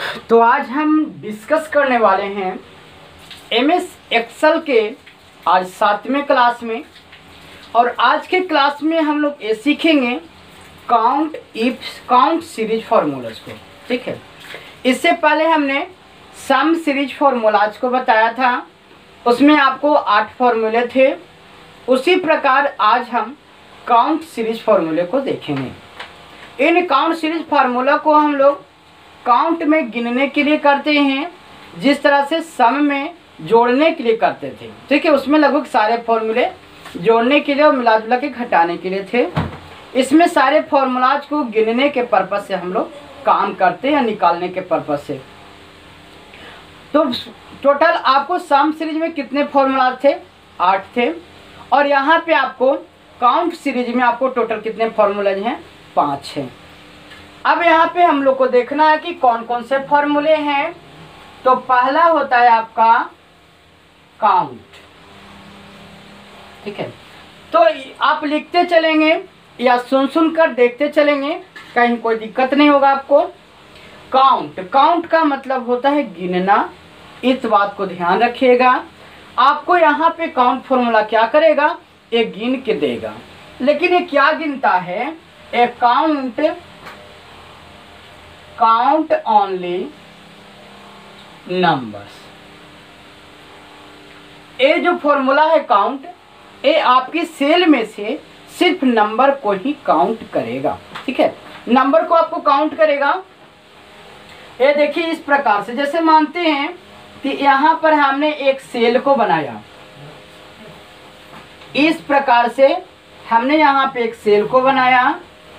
तो आज हम डिस्कस करने वाले हैं एमएस एक्सेल के आज 7वें क्लास में। और आज के क्लास में हम लोग ये सीखेंगे काउंट सीरीज फार्मूलाज को। ठीक है, इससे पहले हमने सम सीरीज फार्मूलाज को बताया था, उसमें आपको 8 फार्मूले थे। उसी प्रकार आज हम काउंट सीरीज फार्मूले को देखेंगे। इन काउंट सीरीज फार्मूला को हम लोग काउंट में गिनने के लिए करते हैं, जिस तरह से सम में जोड़ने के लिए करते थे। ठीक है, उसमें लगभग सारे फॉर्मूले जोड़ने के लिए और मिला जुला के घटाने के लिए थे। इसमें सारे फॉर्मूलाज को गिनने के पर्पज से हम लोग काम करते हैं, निकालने के पर्पज से। तो टोटल आपको सम सीरीज में कितने फॉर्मूला थे? 8 थे। और यहाँ पे आपको काउंट सीरीज में आपको टोटल कितने फॉर्मूलाज हैं? 5 हैं। अब यहाँ पे हम लोग को देखना है कि कौन कौन से फॉर्मूले हैं। तो पहला होता है आपका काउंट। ठीक है, तो आप लिखते चलेंगे या सुन कर देखते चलेंगे, कहीं कोई दिक्कत नहीं होगा आपको। काउंट का मतलब होता है गिनना। इस बात को ध्यान रखिएगा। आपको यहाँ पे काउंट फॉर्मूला क्या करेगा? ये गिन के देगा। लेकिन ये क्या गिनता है? A count only numbers. ये जो फॉर्मूला है काउंट, ये आपकी सेल में से सिर्फ नंबर को ही काउंट करेगा। ठीक है, नंबर को आपको काउंट करेगा। ये देखिए इस प्रकार से, जैसे मानते हैं कि यहाँ पर हमने एक सेल को बनाया। इस प्रकार से हमने यहाँ पे एक सेल को बनाया।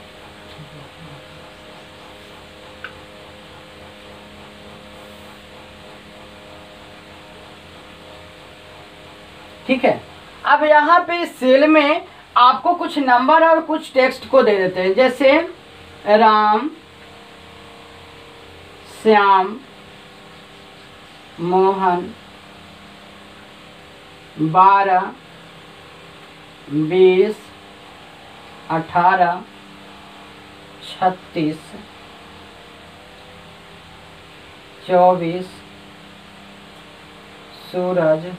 ठीक है, अब यहाँ पे सेल में आपको कुछ नंबर और कुछ टेक्स्ट को दे देते हैं, जैसे राम, श्याम, मोहन, 12, 20, 18, 36, 24, सूरज।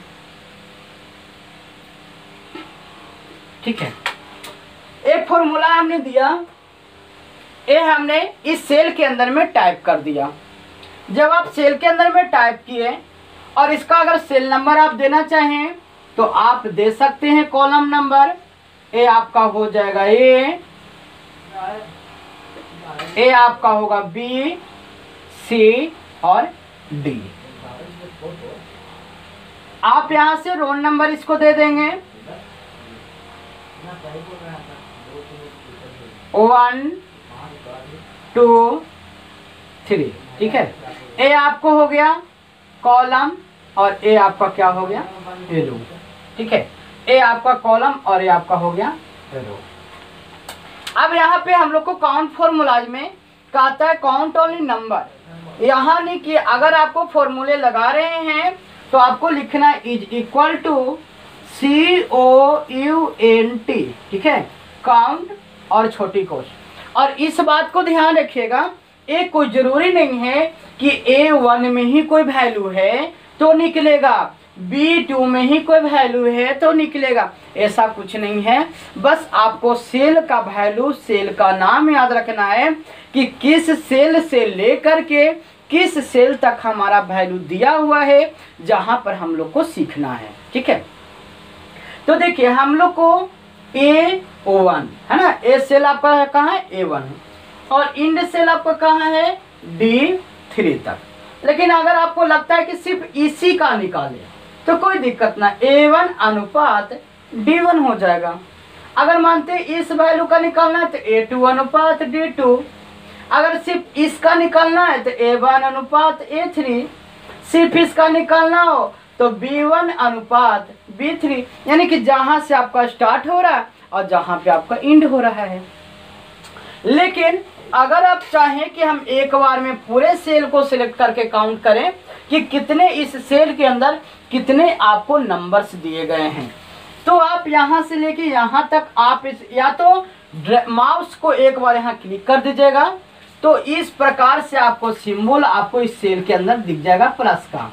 ठीक है, एक फॉर्मूला हमने दिया, ये हमने इस सेल के अंदर में टाइप कर दिया। जब आप सेल के अंदर में टाइप किए और इसका अगर सेल नंबर आप देना चाहें तो आप दे सकते हैं। कॉलम नंबर ए आपका हो जाएगा ए आपका होगा बी, सी और डी। आप यहां से रोल नंबर इसको दे देंगे 1, 2, 3। ठीक है, ए आपको हो गया कॉलम और ए आपका क्या हो गया? रो। ठीक है, ए आपका कॉलम और ए आपका हो गया रो। अब यहाँ पे हम लोग को काउंट फॉर्मूलाज में कहता है काउंट ओनली नंबर। यहाँ नहीं कि अगर आपको फॉर्मूले लगा रहे हैं तो आपको लिखना इज इक्वल टू COUNT। ठीक है, काउंट और छोटी कोश। और इस बात को ध्यान रखिएगा, ये कोई जरूरी नहीं है कि A1 में ही कोई वैल्यू है तो निकलेगा, B2 में ही कोई वैल्यू है तो निकलेगा। ऐसा कुछ नहीं है। बस आपको सेल का वैल्यू, सेल का नाम याद रखना है कि किस सेल से लेकर के किस सेल तक हमारा वैल्यू दिया हुआ है, जहां पर हम लोग को सीखना है। ठीक है, तो देखिए हम लोग को A1 है ना, ए सेल आपका कहाँ है? A1 है। और इंड सेल आपका कहाँ है? D3 तक। लेकिन अगर आपको लगता है कि सिर्फ इसी का निकाले तो कोई दिक्कत ना, A1 अनुपात D1 हो जाएगा। अगर मानते इस वैल्यू का निकालना है तो A2 अनुपात D2। अगर सिर्फ इसका निकालना है तो A1 अनुपात A3। सिर्फ इसका निकालना हो तो B1 अनुपात B3। यानी कि जहां से आपका स्टार्ट हो रहा है और जहां पे आपका एंड हो रहा है। लेकिन अगर आप चाहें कि हम एक बार में पूरे सेल को सिलेक्ट करके काउंट करें कि कितने इस सेल के अंदर कितने आपको नंबर्स दिए गए हैं, तो आप यहां से लेके यहां तक आप इस या तो माउस को एक बार यहाँ क्लिक कर दीजिएगा तो इस प्रकार से आपको सिंबल आपको इस सेल के अंदर दिख जाएगा प्लस का,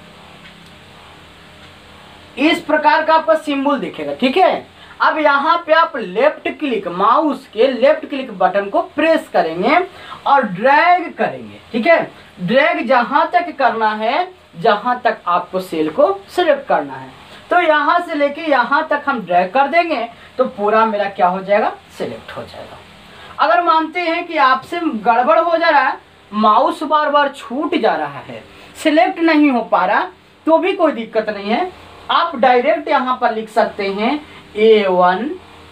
इस प्रकार का आपका सिंबल दिखेगा। ठीक है, अब यहाँ पे आप लेफ्ट क्लिक, माउस के लेफ्ट क्लिक बटन को प्रेस करेंगे और ड्रैग करेंगे। ठीक है, ड्रैग जहां तक करना है जहां तक आपको सेल को सिलेक्ट करना है। तो यहाँ से लेके यहाँ तक हम ड्रैग कर देंगे तो पूरा मेरा क्या हो जाएगा, सिलेक्ट हो जाएगा। अगर मानते हैं कि आपसे गड़बड़ हो जा रहा है, माउस बार बार छूट जा रहा है, सिलेक्ट नहीं हो पा रहा, तो भी कोई दिक्कत नहीं है। आप डायरेक्ट यहाँ पर लिख सकते हैं A1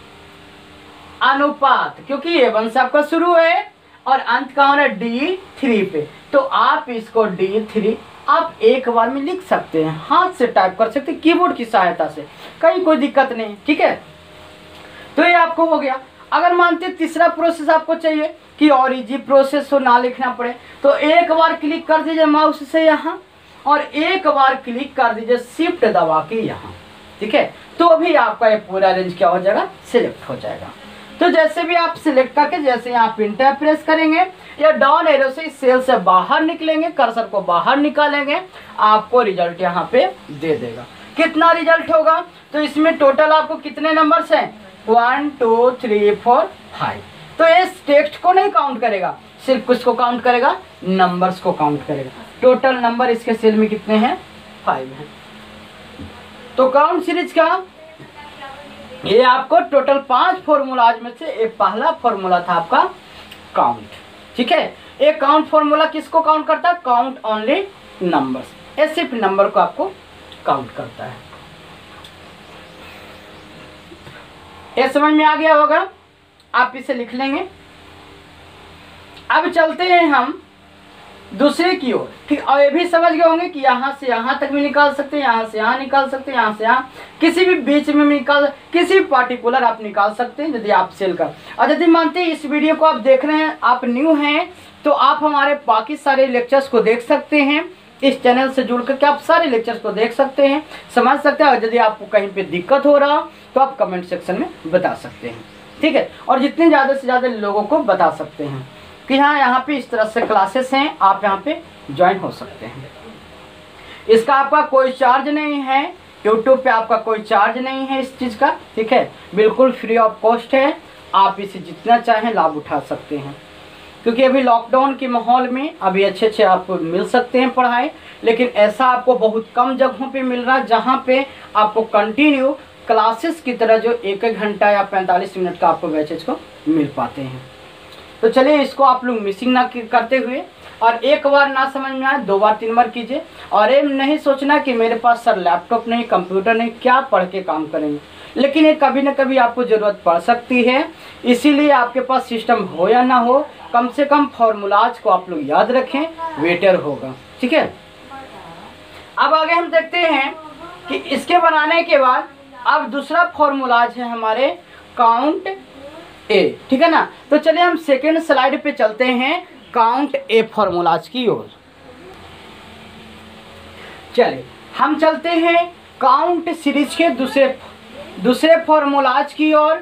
अनुपात, क्योंकि A1 से आपका शुरू है और अंत का होना D3 पे, तो आप इसको D3 आप एक बार में लिख सकते हैं, हाथ से टाइप कर सकते हैं कीबोर्ड की सहायता से, कहीं कोई दिक्कत नहीं। ठीक है, तो ये आपको हो गया। अगर मानते तीसरा प्रोसेस आपको चाहिए कि और इजी प्रोसेस हो, ना लिखना पड़े, तो एक बार क्लिक कर दीजिए माउस से यहाँ और एक बार क्लिक कर दीजिए शिफ्ट दबा के यहाँ। ठीक है, तो भी आपका ये पूरा रेंज क्या हो जाएगा, सिलेक्ट हो जाएगा। तो जैसे भी आप सिलेक्ट करके जैसे यहाँ पिन टैब प्रेस करेंगे या डाउन एरो से इस सेल से बाहर निकलेंगे, कर्सर को बाहर निकालेंगे, आपको रिजल्ट यहाँ पे दे देगा। कितना रिजल्ट होगा, तो इसमें टोटल आपको कितने नंबर्स हैं, 1 2 3 4 5। तो इस टेक्स्ट को नहीं काउंट करेगा, सिर्फ किसको काउंट करेगा, नंबर्स को काउंट करेगा। टोटल नंबर इसके सेल में कितने हैं, 5 हैं। तो काउंट सीरीज का ये आपको टोटल 5 फॉर्मूलाज में से एक पहला फॉर्मूला था आपका काउंट। ठीक है, एक काउंट फॉर्मूला किसको काउंट करता है, काउंट ओनली नंबर्स, ये सिर्फ नंबर को आपको काउंट करता है। ये समझ में आ गया होगा, आप इसे लिख लेंगे। अब चलते हैं हम दूसरे की ओर। ठीक, और ये भी समझ गए होंगे कि यहाँ से यहाँ तक भी निकाल सकते हैं, यहाँ से यहाँ निकाल सकते हैं, यहाँ से यहाँ, किसी भी बीच में निकाल, किसी भी पार्टिकुलर आप निकाल सकते हैं यदि आप सेल कर। और यदि मानते हैं इस वीडियो को आप देख रहे हैं, आप न्यू हैं, तो आप हमारे बाकी सारे लेक्चर्स को देख सकते हैं, इस चैनल से जुड़ करके आप सारे लेक्चर्स को देख सकते हैं, समझ सकते हैं। और यदि आपको कहीं पे दिक्कत हो रहा तो आप कमेंट सेक्शन में बता सकते हैं। ठीक है, और जितने ज़्यादा से ज़्यादा लोगों को बता सकते हैं कि हाँ यहाँ पे इस तरह से क्लासेस हैं, आप यहाँ पे ज्वाइन हो सकते हैं। इसका आपका कोई चार्ज नहीं है, यूट्यूब पे आपका कोई चार्ज नहीं है इस चीज़ का। ठीक है, बिल्कुल फ्री ऑफ कॉस्ट है, आप इसे जितना चाहें लाभ उठा सकते हैं। क्योंकि अभी लॉकडाउन के माहौल में अभी अच्छे आपको मिल सकते हैं पढ़ाई, लेकिन ऐसा आपको बहुत कम जगहों पे मिल रहा है जहाँ पे आपको कंटिन्यू क्लासेस की तरह जो 1-1 घंटा या 45 मिनट का आपको बैचेज को मिल पाते हैं। तो चलिए इसको आप लोग मिसिंग ना करते हुए, और एक बार ना समझ में आए 2 बार 3 बार कीजिए। और ये नहीं सोचना कि मेरे पास सर लैपटॉप नहीं, कंप्यूटर नहीं, क्या पढ़ के काम करेंगे, लेकिन ये कभी ना कभी आपको ज़रूरत पड़ सकती है। इसीलिए आपके पास सिस्टम हो या ना हो, कम से कम फॉर्मूलाज को आप लोग याद रखें, बेटर होगा। ठीक है, अब आगे हम देखते हैं कि इसके बनाने के बाद अब दूसरा फॉर्मूलाज है हमारे काउंट ए। ठीक है ना, तो चलिए हम सेकेंड स्लाइड पे चलते हैं काउंट ए फॉर्मूलाज की ओर। चलिए हम चलते हैं काउंट सीरीज के दूसरे फॉर्मूलाज की ओर।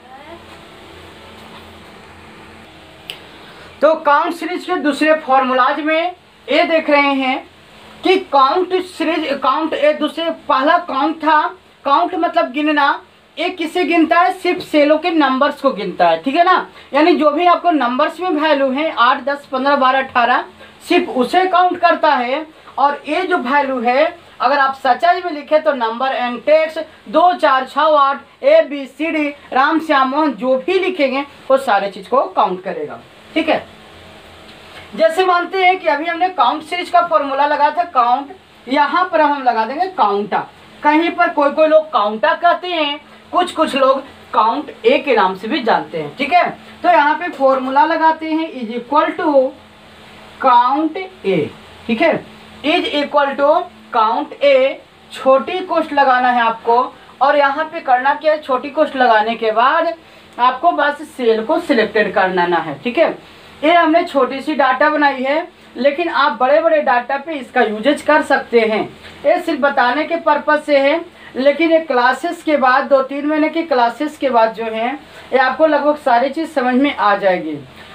तो काउंट सीरीज के दूसरे फॉर्मूलाज में ये देख रहे हैं कि काउंट सीरीज, काउंट ए दूसरे, पहला काउंट था, काउंट मतलब गिनना, एक किसे गिनता है, सिर्फ सेलों के नंबर्स को गिनता है। ठीक है ना, यानी जो भी आपको नंबर्स में वैल्यू है 8 10 15 12 18, सिर्फ उसे काउंट करता है। और ये जो वैल्यू है अगर आप सचाई में लिखे तो number and text 2 4 6 8 ABCD Ram Shyam Mohan जो भी लिखेंगे वो सारे चीज को काउंट करेगा। ठीक है, जैसे मानते हैं कि अभी हमने काउंट सीरीज का फॉर्मूला लगाया था काउंट, यहाँ पर हम लगा देंगे काउंटा। कहीं पर कोई लोग काउंटा कहते हैं, कुछ लोग काउंट ए के नाम से भी जानते हैं। ठीक है, तो यहाँ पे फॉर्मूला लगाते हैं is equal to count A. ठीक है, is equal to count A, छोटी कोष्ठ लगाना है आपको। और यहाँ पे करना क्या है, छोटी कोष्ठ लगाने के बाद आपको बस सेल को सिलेक्टेड करना है। ठीक है, ये हमने छोटी सी डाटा बनाई है, लेकिन आप बड़े बड़े डाटा पे इसका यूजेज कर सकते हैं। ये सिर्फ बताने के पर्पज से है, लेकिन ये क्लासेस के बाद 2-3 महीने की क्लासेस के बाद जो है ये आपको लगभग सारी चीज़ समझ में आ जाएगी।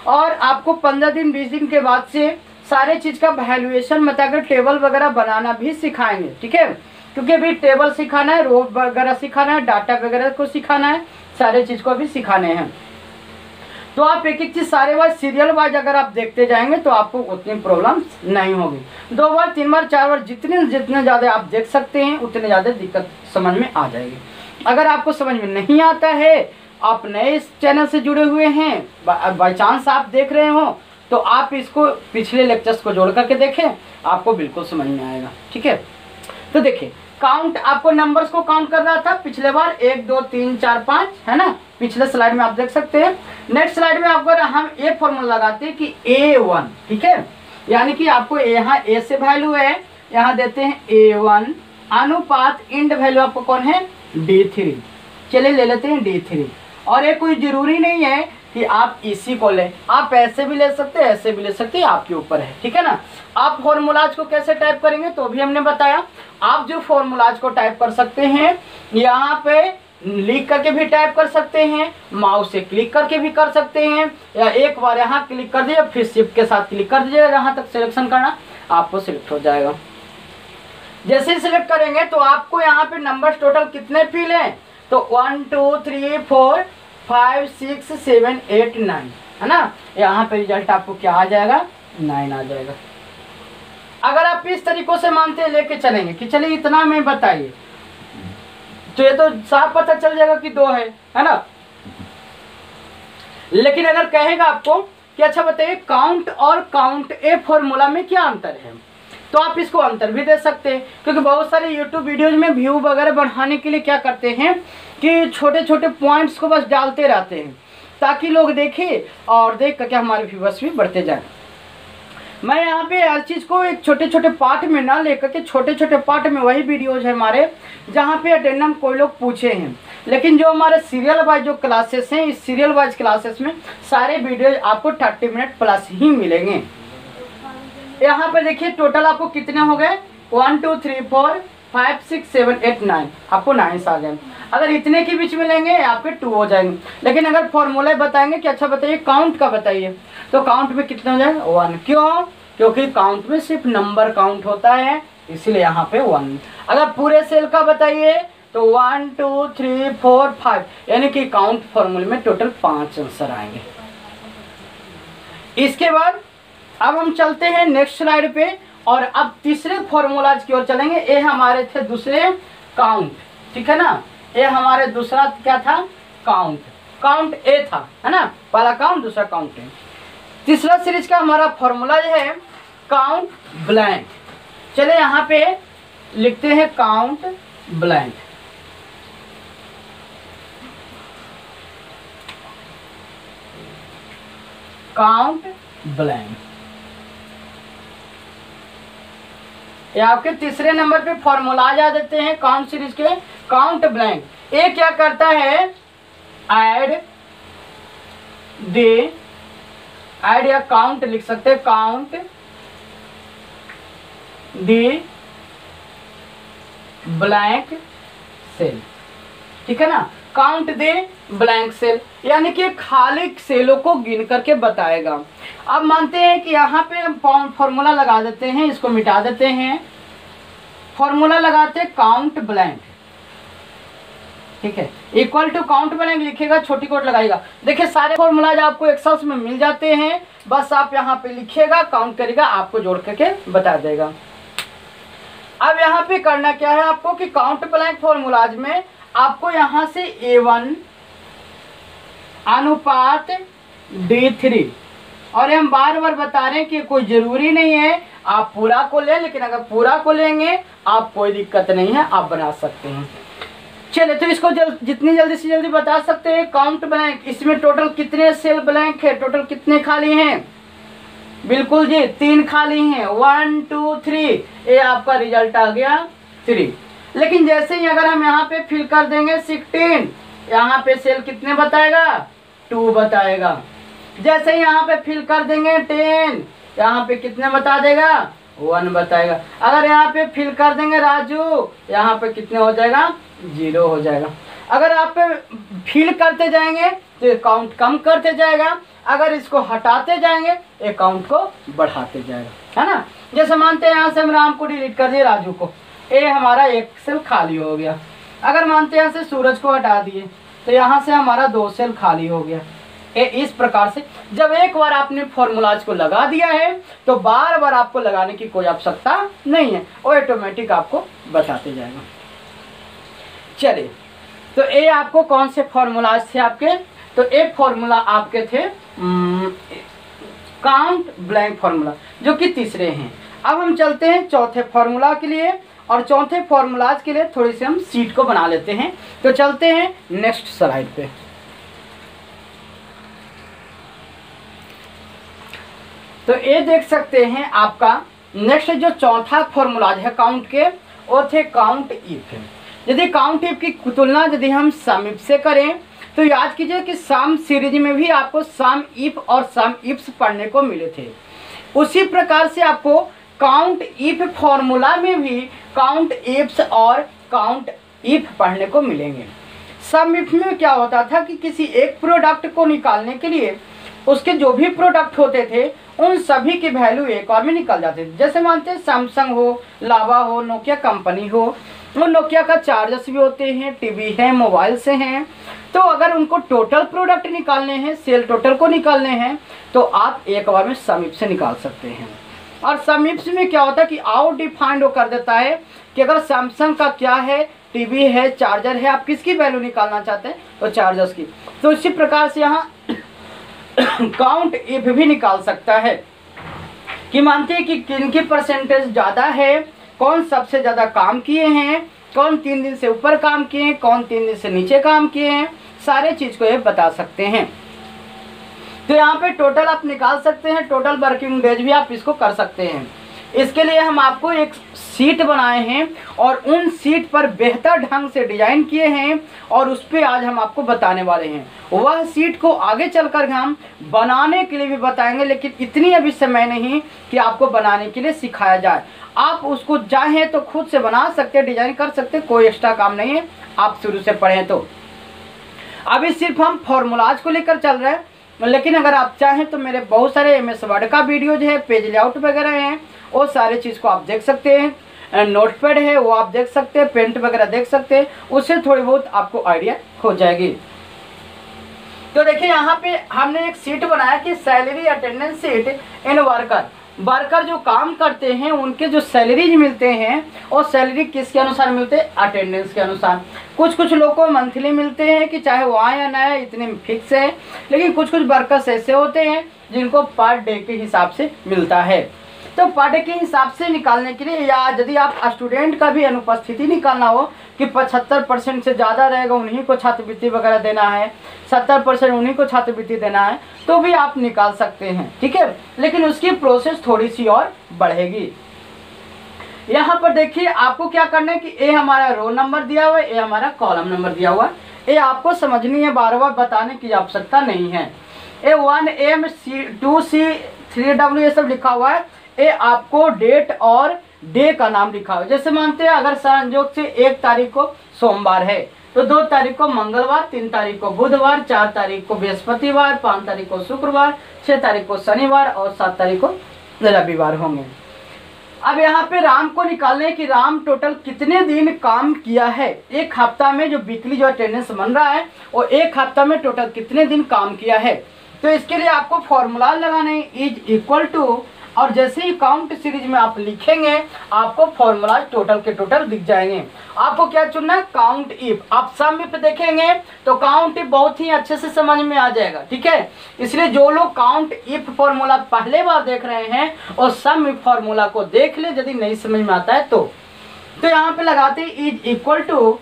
और आपको 15 दिन 20 दिन के बाद से सारे चीज़ का वैल्यूएशन बताकर टेबल वगैरह बनाना भी सिखाएंगे, ठीक है। क्योंकि अभी टेबल सिखाना है, रो वगैरह सिखाना है, डाटा वगैरह को सिखाना है, सारे चीज़ को भी सिखाने हैं। तो आप एक एक चीज़ सारे वाइज सीरियल वाइज अगर आप देखते जाएंगे तो आपको उतनी प्रॉब्लम नहीं होगी। 2 बार 3 बार 4 बार जितने ज़्यादा आप देख सकते हैं उतने ज़्यादा दिक्कत समझ में आ जाएगी। अगर आपको समझ में नहीं आता है, आप नए इस चैनल से जुड़े हुए हैं, बाई चांस आप देख रहे हो, तो आप इसको पिछले लेक्चर्स को जोड़ करके देखें, आपको बिल्कुल समझ में आएगा, ठीक है। तो देखिए काउंट, आपको नंबर्स को काउंट करना था पिछले बार 1 2 3 4 5, है ना, पिछले स्लाइड में आप देख सकते हैं। नेक्स्ट स्लाइड में आपको हम ए फॉर्मूला लगाते हैं कि A1, ठीक है, यानी कि आपको यहाँ ए से वैल्यू है, यहाँ देते हैं A1 अनुपात इंड वैल्यू आपको कौन है, D3। चलिए ले लेते हैं D3। और ये कोई जरूरी नहीं है कि आप इसी को लें, आप ऐसे भी ले सकते हैं, ऐसे भी ले सकते हैं, आपके ऊपर है, ठीक है ना। आप फॉर्मूलाज को कैसे टाइप करेंगे तो भी हमने बताया। आप जो फॉर्मूलाज को टाइप कर सकते हैं, यहाँ पे लिख करके भी टाइप कर सकते हैं, माउस से क्लिक करके भी कर सकते हैं, या एक बार यहाँ क्लिक कर दीजिए फिर शिफ्ट के साथ क्लिक कर दीजिएगा, जहाँ तक सिलेक्शन करना आपको सिलेक्ट हो जाएगा। जैसे ही सिलेक्ट करेंगे तो आपको यहाँ पे नंबर्स टोटल कितने फील हैं, तो 1 2 3 4 5 6 7 8 9, है ना। यहाँ पे रिजल्ट आपको क्या आ जाएगा, 9 आ जाएगा। अगर आप इस तरीकों से मानते हैं लेके चलेंगे कि चलिए इतना में बताइए, तो ये तो साफ पता चल जाएगा कि 2 है ना। लेकिन अगर कहेगा आपको कि अच्छा बताइए काउंट और काउंट ए फॉर्मूला में क्या अंतर है, तो आप इसको अंतर भी दे सकते हैं। क्योंकि बहुत सारे यूट्यूब वीडियोज में व्यू वगैरह बढ़ाने के लिए क्या करते हैं कि छोटे छोटे पॉइंट्स को बस डालते रहते हैं, ताकि लोग देखें और देख करके हमारे व्यूअर्स भी बढ़ते जाए। मैं यहाँ पे हर चीज़ को एक छोटे छोटे पार्ट में ना लेकर के, छोटे छोटे पार्ट में वही वीडियोज है हमारे जहाँ पे अटेंडेंस कोई लोग पूछे हैं। लेकिन जो हमारे सीरियल वाइज जो क्लासेस हैं, इस सीरियल वाइज क्लासेस में सारे वीडियोज आपको 30 मिनट प्लस ही मिलेंगे। यहाँ पे देखिए टोटल आपको कितने हो गए, 1 2 3 4 5 6 7 8 9, आपको 9 आ गए। अगर इतने के बीच में लेंगे आपके 2 हो जाएंगे। लेकिन अगर फॉर्मूला बताएंगे कि अच्छा बताइए काउंट का बताइए, तो काउंट में कितना हो जाएगा, 1। क्यों, क्योंकि काउंट में सिर्फ नंबर काउंट होता है, इसलिए यहाँ पे 1। अगर पूरे सेल का बताइए तो 1 2 3 4 5, यानी कि काउंट फॉर्मूले में टोटल 5 आंसर आएंगे। इसके बाद अब हम चलते हैं नेक्स्ट स्लाइड पे, और अब तीसरे फॉर्मूलाज की ओर चलेंगे। ये हमारे थे दूसरे काउंट, ठीक है ना। ये हमारे दूसरा क्या था, काउंट, काउंट ए था, है ना, पहला काउंट दूसरा काउंट ए। तीसरा सीरीज का हमारा फॉर्मूला जो है काउंट ब्लैंक। चले यहाँ पे लिखते हैं काउंट ब्लैंक। काउंट ब्लैंक ये आपके तीसरे नंबर पे फॉर्मूला आ देते हैं काउंट सीरीज के, काउंट ब्लैंक। ये क्या करता है, ऐड दे, ऐड या काउंट लिख सकते हैं, काउंट द ब्लैंक सेल, ठीक है ना, काउंट दे ब्लैंक सेल, यानी कि खाली सेलों को गिन करके बताएगा। अब मानते हैं कि यहाँ पे हम फॉर्मूला लगा देते हैं, इसको मिटा देते हैं, फॉर्मूला लगाते हैं काउंट ब्लैंक, ठीक है, इक्वल टू काउंट ब्लैंक लिखेगा, छोटी कोट लगाएगा। देखिए सारे फॉर्मूलाज आपको एक्सेल में मिल जाते हैं, बस आप यहाँ पे लिखिएगा, काउंट करेगा, आपको जोड़ करके बता देगा। अब यहाँ पे करना क्या है आपको कि काउंट ब्लैंक फॉर्मूलाज में आपको यहाँ से A1 अनुपात D3, और हम बार बार बता रहे हैं कि कोई ज़रूरी नहीं है आप पूरा को लें, लेकिन अगर पूरा को लेंगे आप कोई दिक्कत नहीं है, आप बना सकते हैं। चलिए तो इसको जितनी जल्दी से जल्दी बता सकते हैं। काउंट ब्लैंक, इसमें टोटल कितने सेल ब्लैंक है, टोटल कितने खाली हैं, बिल्कुल जी 3 खाली हैं, 1 2 3, ये आपका रिजल्ट आ गया 3। लेकिन जैसे ही अगर हम यहाँ पे फिल कर देंगे 16, यहाँ पे सेल कितने बताएगा, 2 बताएगा। जैसे ही यहाँ पे फिल कर देंगे 10, यहाँ पे कितने बता देगा, 1 बताएगा। अगर यहाँ पे फिल कर देंगे राजू, यहाँ पे कितने हो जाएगा, 0 हो जाएगा। अगर आप पे फिल करते जाएंगे तो ये काउंट कम करते जाएगा, अगर इसको हटाते जाएंगे ये काउंट को बढ़ाते जाएगा, है ना। जैसे मानते हैं यहाँ से हम राम को डिलीट कर दिए, राजू को, ये हमारा एक सेल खाली हो गया। अगर मानते हैं यहाँ से सूरज को हटा दिए तो यहाँ से हमारा 2 सेल खाली हो गया। इस प्रकार से जब एक बार आपने फॉर्मूलाज को लगा दिया है तो बार बार आपको लगाने की कोई आवश्यकता नहीं है, वो ऑटोमेटिक आपको बताते जाएगा। चलिए, तो ये आपको कौन से फॉर्मूलाज थे आपके, तो एक फॉर्मूला आपके थे काउंट ब्लैंक फॉर्मूला, जो कि तीसरे हैं। अब हम चलते हैं चौथे फॉर्मूला के लिए, और चौथे फॉर्मूलाज के लिए थोड़ी सी हम सीट को बना लेते हैं। तो चलते हैं नेक्स्ट स्लाइड पे। तो ये देख सकते हैं आपका नेक्स्ट जो चौथा फॉर्मूलाज है काउंट के, वो थे काउंट इफ। यदि काउंट इफ की तुलना यदि हम सम इफ से करें तो याद कीजिए कि सम सीरीज में भी आपको सम इफ और सम इफ्स पढ़ने को मिले थे। उसी प्रकार से आपको काउंट इफ फॉर्मूला में भी काउंट इफ्स और काउंट इफ पढ़ने को मिलेंगे। सम इफ में क्या होता था कि किसी एक प्रोडक्ट को निकालने के लिए उसके जो भी प्रोडक्ट होते थे उन सभी की वैल्यू एक बार में निकल जाते थे। जैसे मानते हैं सैमसंग हो, लावा हो, नोकिया कंपनी हो, वो नोकिया का चार्जर्स भी होते हैं, टीवी है, मोबाइल से हैं। तो अगर उनको टोटल प्रोडक्ट निकालने हैं, सेल टोटल को निकालने हैं, तो आप एक बार में सम इफ से निकाल सकते हैं। और सम इफ में क्या होता है कि आउट डिफाइंड वो कर देता है कि अगर सैमसंग का क्या है, टीवी है, चार्जर है, आप किसकी वैल्यू निकालना चाहते हैं, तो चार्जर्स की। तो इसी प्रकार से यहाँ काउंट इफ भी निकाल सकता है कि मानते हैं कि किनकी परसेंटेज ज़्यादा है, कौन सबसे ज़्यादा काम किए हैं, कौन 3 दिन से ऊपर काम किए हैं, कौन 3 दिन से नीचे काम किए हैं, सारे चीज़ को ये बता सकते हैं। तो यहाँ पे टोटल आप निकाल सकते हैं, टोटल वर्किंग डेज भी आप इसको कर सकते हैं। इसके लिए हम आपको एक सीट बनाए हैं और उन सीट पर बेहतर ढंग से डिजाइन किए हैं और उस पर आज हम आपको बताने वाले हैं। वह सीट को आगे चलकर हम बनाने के लिए भी बताएंगे, लेकिन इतनी अभी समय नहीं कि आपको बनाने के लिए सिखाया जाए। आप उसको चाहें तो खुद से बना सकते हैं, डिजाइन कर सकते हैं, कोई एक्स्ट्रा काम नहीं है, आप शुरू से पढ़ें तो। अभी सिर्फ हम फॉर्मूलाज को लेकर चल रहे हैं, लेकिन अगर आप चाहें तो मेरे बहुत सारे MS वर्ड का वीडियो जो है, पेज लेआउट वगैरह हैं, वो सारे चीज़ को आप देख सकते हैं। नोटपैड है वो आप देख सकते हैं, पेंट वगैरह देख सकते हैं, उससे थोड़ी बहुत आपको आइडिया हो जाएगी। तो देखिए यहाँ पे हमने एक सीट बनाया कि सैलरी अटेंडेंस सीट इन वर्कर जो काम करते हैं उनके जो सैलरीज मिलते हैं और सैलरी किसके अनुसार मिलते हैं, अटेंडेंस के अनुसार। कुछ लोगों को मंथली मिलते हैं कि चाहे वो आए या ना आए, इतने फिक्स है। लेकिन कुछ वर्कर्स ऐसे होते हैं जिनको पर डे के हिसाब से मिलता है। तो पर डे के हिसाब से निकालने के लिए, या यदि आप स्टूडेंट का भी अनुपस्थिति निकालना हो कि 75% से ज़्यादा रहेगा उन्हीं को छात्रवृत्ति वगैरह देना है, 70% उन्हीं को छात्रवृत्ति देना है, तो भी आप निकाल सकते हैं, ठीक है। लेकिन उसकी प्रोसेस थोड़ी सी और बढ़ेगी। यहाँ पर देखिए आपको क्या करना है कि ए हमारा रोल नंबर दिया हुआ है, ए हमारा कॉलम नंबर दिया हुआ है, ये आपको समझनी है, बार बार बताने की आवश्यकता नहीं है। A1M C2C 3W ये सब लिखा हुआ है, ये आपको डेट और डे का नाम लिखा हुआ है। जैसे मानते हैं अगर संयोग से 1 तारीख को सोमवार है तो 2 तारीख को मंगलवार, 3 तारीख को बुधवार, 4 तारीख को बृहस्पतिवार, 5 तारीख को शुक्रवार, 6 तारीख को शनिवार और 7 तारीख को रविवार होंगे। अब यहाँ पे राम को निकालने कि राम टोटल कितने दिन काम किया है, एक हफ्ता में जो वीकली जो अटेंडेंस बन रहा है वो एक हफ्ता में टोटल कितने दिन काम किया है। तो इसके लिए आपको फॉर्मूला लगाना है, इज इक्वल टू, और जैसे ही काउंट सीरीज में आप लिखेंगे आपको फॉर्मूला टोटल के टोटल दिख जाएंगे। आपको क्या चुनना है, काउंट इफ। आप सम इफ देखेंगे तो काउंट इफ बहुत ही अच्छे से समझ में आ जाएगा, ठीक है। इसलिए जो लोग काउंट इफ फॉर्मूला पहले बार देख रहे हैं और सम इफ फॉर्मूला को देख ले यदि नहीं समझ में आता है तो यहाँ पे लगाते हैं is equal to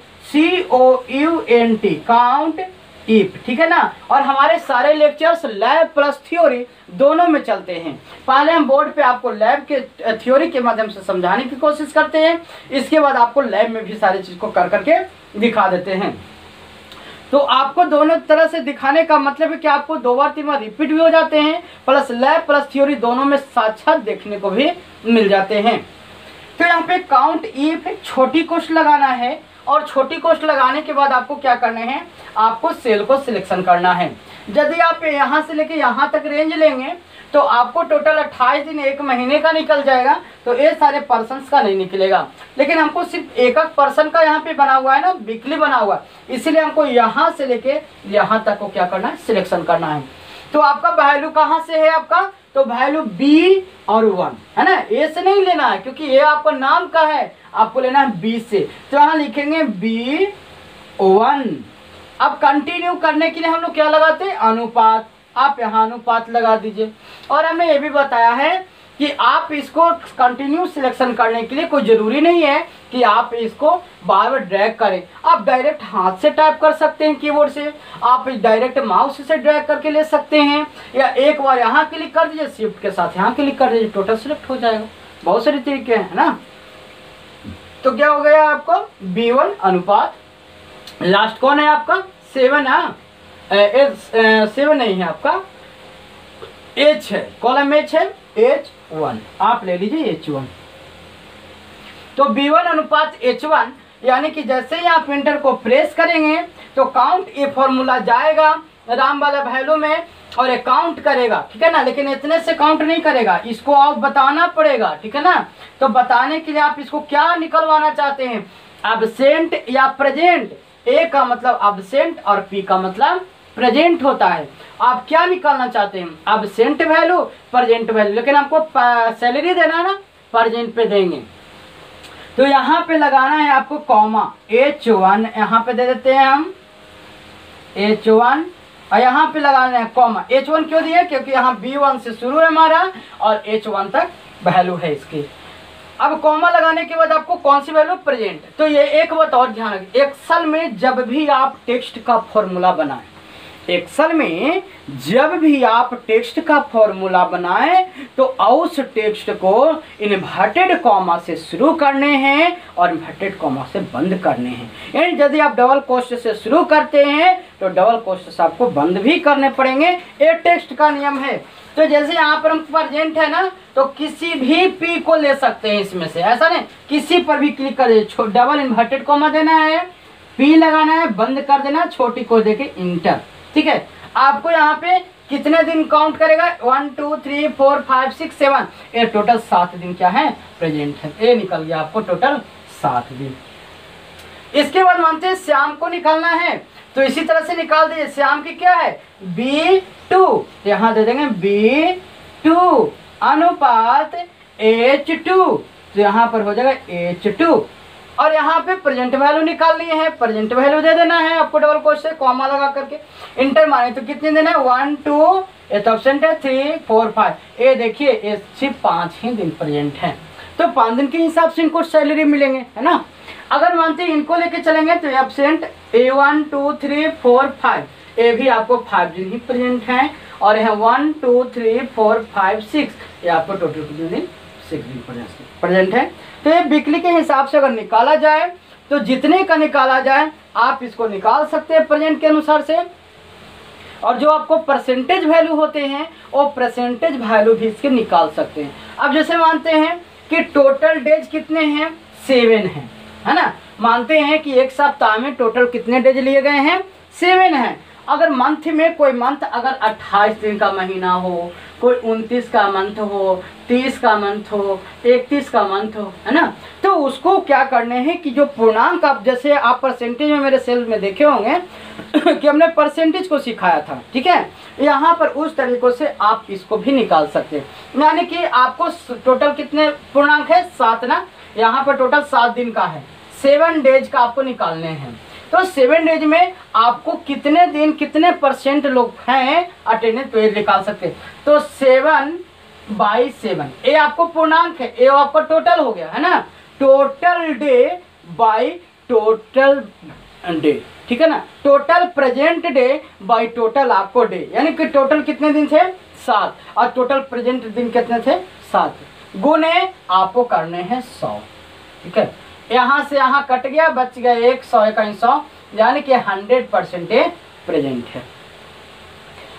COUNT, count if, ठीक है ना। और हमारे सारे लेक्चर्स लैब प्लस थ्योरी दोनों में चलते हैं। पहले हम बोर्ड पे आपको लैब के थ्योरी के माध्यम से समझाने की कोशिश करते हैं, इसके बाद आपको लैब में भी सारी चीज़ को कर करके दिखा देते हैं। तो आपको दोनों तरह से दिखाने का मतलब है कि आपको 2 बार 3 बार रिपीट भी हो जाते हैं, प्लस लैब प्लस थ्योरी दोनों में साथ देखने को भी मिल जाते हैं। तो यहाँ पे काउंट इफ छोटी कोष्ठ लगाना है और छोटी कोष्ठ लगाने के बाद आपको क्या करना है, आपको सेल को सिलेक्शन करना है। यदि आप यहाँ से लेके यहाँ तक रेंज लेंगे तो आपको टोटल 28 दिन 1 महीने का निकल जाएगा, तो ये सारे पर्सन्स का नहीं निकलेगा। लेकिन हमको सिर्फ एक पर्सन का यहाँ पे बना हुआ है ना, वीकली बना हुआ, इसीलिए हमको यहाँ से लेके यहाँ तक को क्या करना है, सिलेक्शन करना है। तो आपका वैल्यू कहाँ से है आपका, तो वैल्यू बी और 1 है ना, ए से नहीं लेना है क्योंकि ये आपका नाम का है, आपको लेना है बी से। तो यहाँ लिखेंगे B1। अब कंटिन्यू करने के लिए हम लोग क्या लगाते हैं, अनुपात। आप यहाँ अनुपात लगा दीजिए। और हमने ये भी बताया है कि आप इसको कंटिन्यू सिलेक्शन करने के लिए कोई ज़रूरी नहीं है कि आप इसको बार बार ड्रैग करें। आप डायरेक्ट हाथ से टाइप कर सकते हैं कीबोर्ड से, आप डायरेक्ट माउस से ड्रैग करके ले सकते हैं, या एक बार यहाँ क्लिक कर दीजिए, शिफ्ट के साथ यहाँ क्लिक कर दीजिए, टोटल सिलेक्ट हो जाएगा। बहुत सारे तरीके हैं ना। तो क्या हो गया आपको B1 अनुपात। लास्ट कौन है आपका 7, 7 नहीं है आपका, H है, कॉलम H है, H1 आप ले लीजिए H1। तो B1 अनुपात H1 यानी कि जैसे ही आप एंटर को प्रेस करेंगे तो काउंट ये फॉर्मूला जाएगा राम वाला वैल्यू में और ये काउंट करेगा, ठीक है ना। लेकिन इतने से काउंट नहीं करेगा, इसको आप बताना पड़ेगा, ठीक है ना। तो बताने के लिए आप इसको क्या निकलवाना चाहते हैं, एब्सेंट या प्रेजेंट। ए का मतलब एब्सेंट और पी का मतलब प्रेजेंट होता है। आप क्या निकालना चाहते हैं, एब्सेंट वैल्यू, प्रेजेंट वैल्यू। लेकिन आपको सैलरी देना है ना, प्रेजेंट पे देंगे। तो यहाँ पे लगाना है आपको कॉमा H1, यहाँ पे दे देते हैं हम H1, और यहाँ पे लगाना है कॉमा। H1 क्यों दिया, क्योंकि यहाँ B1 से शुरू है हमारा और H1 तक वैल्यू है इसकी। अब कॉमा लगाने के बाद आपको कौन सी वैल्यू, प्रेजेंट। तो ये एक बात और ध्यान रखिए, एक्सेल में जब भी आप टेक्स्ट का फॉर्मूला बनाएं, एक्सेल में जब भी आप टेक्स्ट का फॉर्मूला बनाएं तो उस टेक्स्ट को इन्वर्टेड कॉमा से शुरू करने हैं और इन्वर्टेड कॉमा से बंद करने हैं। यानी यदि आप डबल कोष्ठ से शुरू करते हैं तो डबल कोष्ठ से आपको बंद भी करने पड़ेंगे, ये टेक्स्ट का नियम है। तो जैसे यहाँ पर हम प्रेजेंट है ना, तो किसी भी पी को ले सकते हैं इसमें से, ऐसा नहीं, किसी पर भी क्लिक कर दीजिए, डबल इन्वर्टेड कॉमा देना है, पी लगाना है, बंद कर देना, छोटी को देके इंटर, ठीक है। आपको यहाँ पे कितने दिन काउंट करेगा, 1 2 3 4 5 6 7, ये टोटल 7 दिन क्या है, प्रेजेंट है। ये निकल गया आपको टोटल 7 दिन। इसके बाद मानते हैं श्याम को निकालना है, तो इसी तरह से निकाल दीजिए। श्याम की क्या है B2, यहाँ दे देंगे B2 अनुपात H2, तो यहाँ पर हो जाएगा H2। और यहाँ पे प्रेजेंट वैल्यू निकालनी है, प्रेजेंट वैल्यू दे देना है आपको डबल कोट से कॉमा लगा करके इंटर मारे। तो कितने दिन है, 1 2, ये तो एब्सेंट है 3 4 5, ये देखिए ये सिर्फ 5 ही दिन प्रेजेंट है। तो 5 दिन के हिसाब से इनको सैलरी मिलेंगे, है ना। अगर मानते हैं इनको लेके चलेंगे तो एब्सेंट A1 2 3 4 5, ये भी आपको 5 दिन ही प्रेजेंट है। और यहाँ 1 2 3 4 5 6, ये आपको टोटल कितने दिन, 6 दिन प्रेजेंट है। तो ये वीकली के हिसाब से अगर निकाला जाए तो जितने का निकाला जाए आप इसको निकाल सकते हैं प्रेजेंट के अनुसार से। और जो आपको परसेंटेज वैल्यू होते हैं वो परसेंटेज वैल्यू भी इसके निकाल सकते हैं। अब जैसे मानते हैं कि टोटल डेज कितने हैं, 7 हैं, है ना। मानते हैं कि एक सप्ताह में टोटल कितने डेज लिए गए हैं, 7 हैं। अगर मंथ में कोई मंथ अगर 28 दिन का महीना हो, कोई 29 का मंथ हो, 30 का मंथ हो, 31 का मंथ हो, है ना, तो उसको क्या करने हैं कि जो पूर्णांक, आप जैसे आप परसेंटेज में मेरे सेल में देखे होंगे कि हमने परसेंटेज को सिखाया था, ठीक है। यहाँ पर उस तरीक़ों से आप इसको भी निकाल सकते हैं। यानी कि आपको टोटल कितने पूर्णांक है, 7 ना, यहाँ पर टोटल 7 दिन का है, 7 डेज का आपको निकालने हैं। तो 7 डेज में आपको कितने दिन कितने परसेंट लोग हैं अटेंडेंस, तो ये निकाल सकते हैं। तो 7/7 ये आपको पूर्णांक है, ये आपका टोटल हो गया, है ना। Total day by total day, ठीक है ना। Total present day by total आपको डे, यानी कि टोटल कितने दिन थे, 7, और टोटल प्रेजेंट दिन कितने थे, 7, गुने आपको करने हैं 100, ठीक है। यहाँ से यहाँ कट गया, बच गया 100 का 100, यानी कि 100% प्रेजेंट है।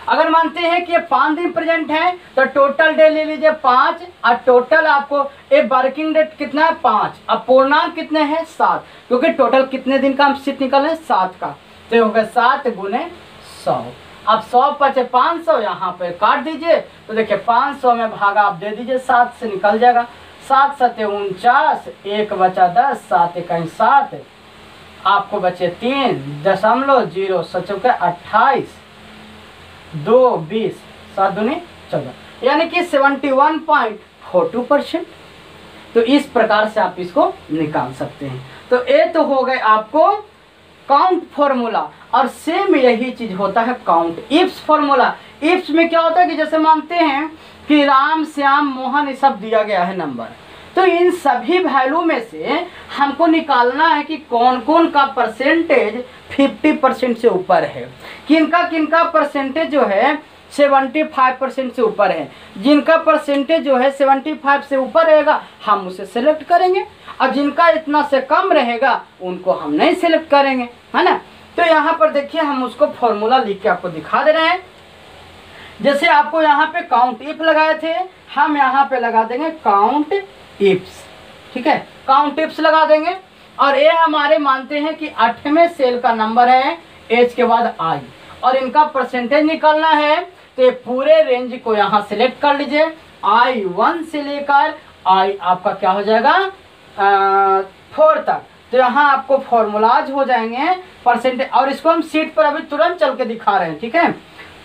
अगर मानते हैं कि ये 5 दिन प्रेजेंट है तो टोटल डे ले लीजिए 5, और टोटल आपको ये वर्किंग डे कितना है 5, अब पूर्णांक कितने हैं 7, क्योंकि टोटल कितने दिन का हम शीट निकाल रहे हैं 7 का, तो हो गया 7 गुने 100। अब 100 बचे 500, यहाँ पे काट दीजिए तो देखिए 500 में भागा आप दे दीजिए 7 से निकल जाएगा, 7 7 49, 1 बचा 10, 7 1 7, आपको बचे 3.0 सचुके 28, 2 20, 7 दूनी 14, यानी कि 71.42%। तो इस प्रकार से आप इसको निकाल सकते हैं। तो ये तो हो गए आपको काउंट फॉर्मूला, और सेम यही चीज होता है काउंट इफ्स फॉर्मूला। इफ्स में क्या होता है कि जैसे मानते हैं कि राम श्याम मोहन ये सब दिया गया है नंबर, तो इन सभी वैल्यू में से हमको निकालना है कि कौन कौन का परसेंटेज 50% से ऊपर है, किनका परसेंटेज जो है 75% से ऊपर है। जिनका परसेंटेज जो है 75 से ऊपर रहेगा हम उसे सेलेक्ट करेंगे, और जिनका इतना से कम रहेगा उनको हम नहीं सेलेक्ट करेंगे, है ना। तो यहाँ पर देखिए हम उसको फॉर्मूला लिख के आपको दिखा दे रहे हैं। जैसे आपको यहाँ पे काउंट इफ लगाए थे, हम यहाँ पे लगा देंगे काउंट इफ्स, ठीक है, काउंट इफ्स लगा देंगे। और ये हमारे मानते हैं कि 8वें सेल का नंबर है एज के बाद आई, और इनका परसेंटेज निकालना है, तो ये पूरे रेंज को यहाँ सिलेक्ट कर लीजिए, I1 से लेकर आई आपका क्या हो जाएगा 4 तक। तो यहाँ आपको फॉर्मूलाज हो जाएंगे परसेंटेज, और इसको हम शीट पर अभी तुरंत चल के दिखा रहे हैं, ठीक है।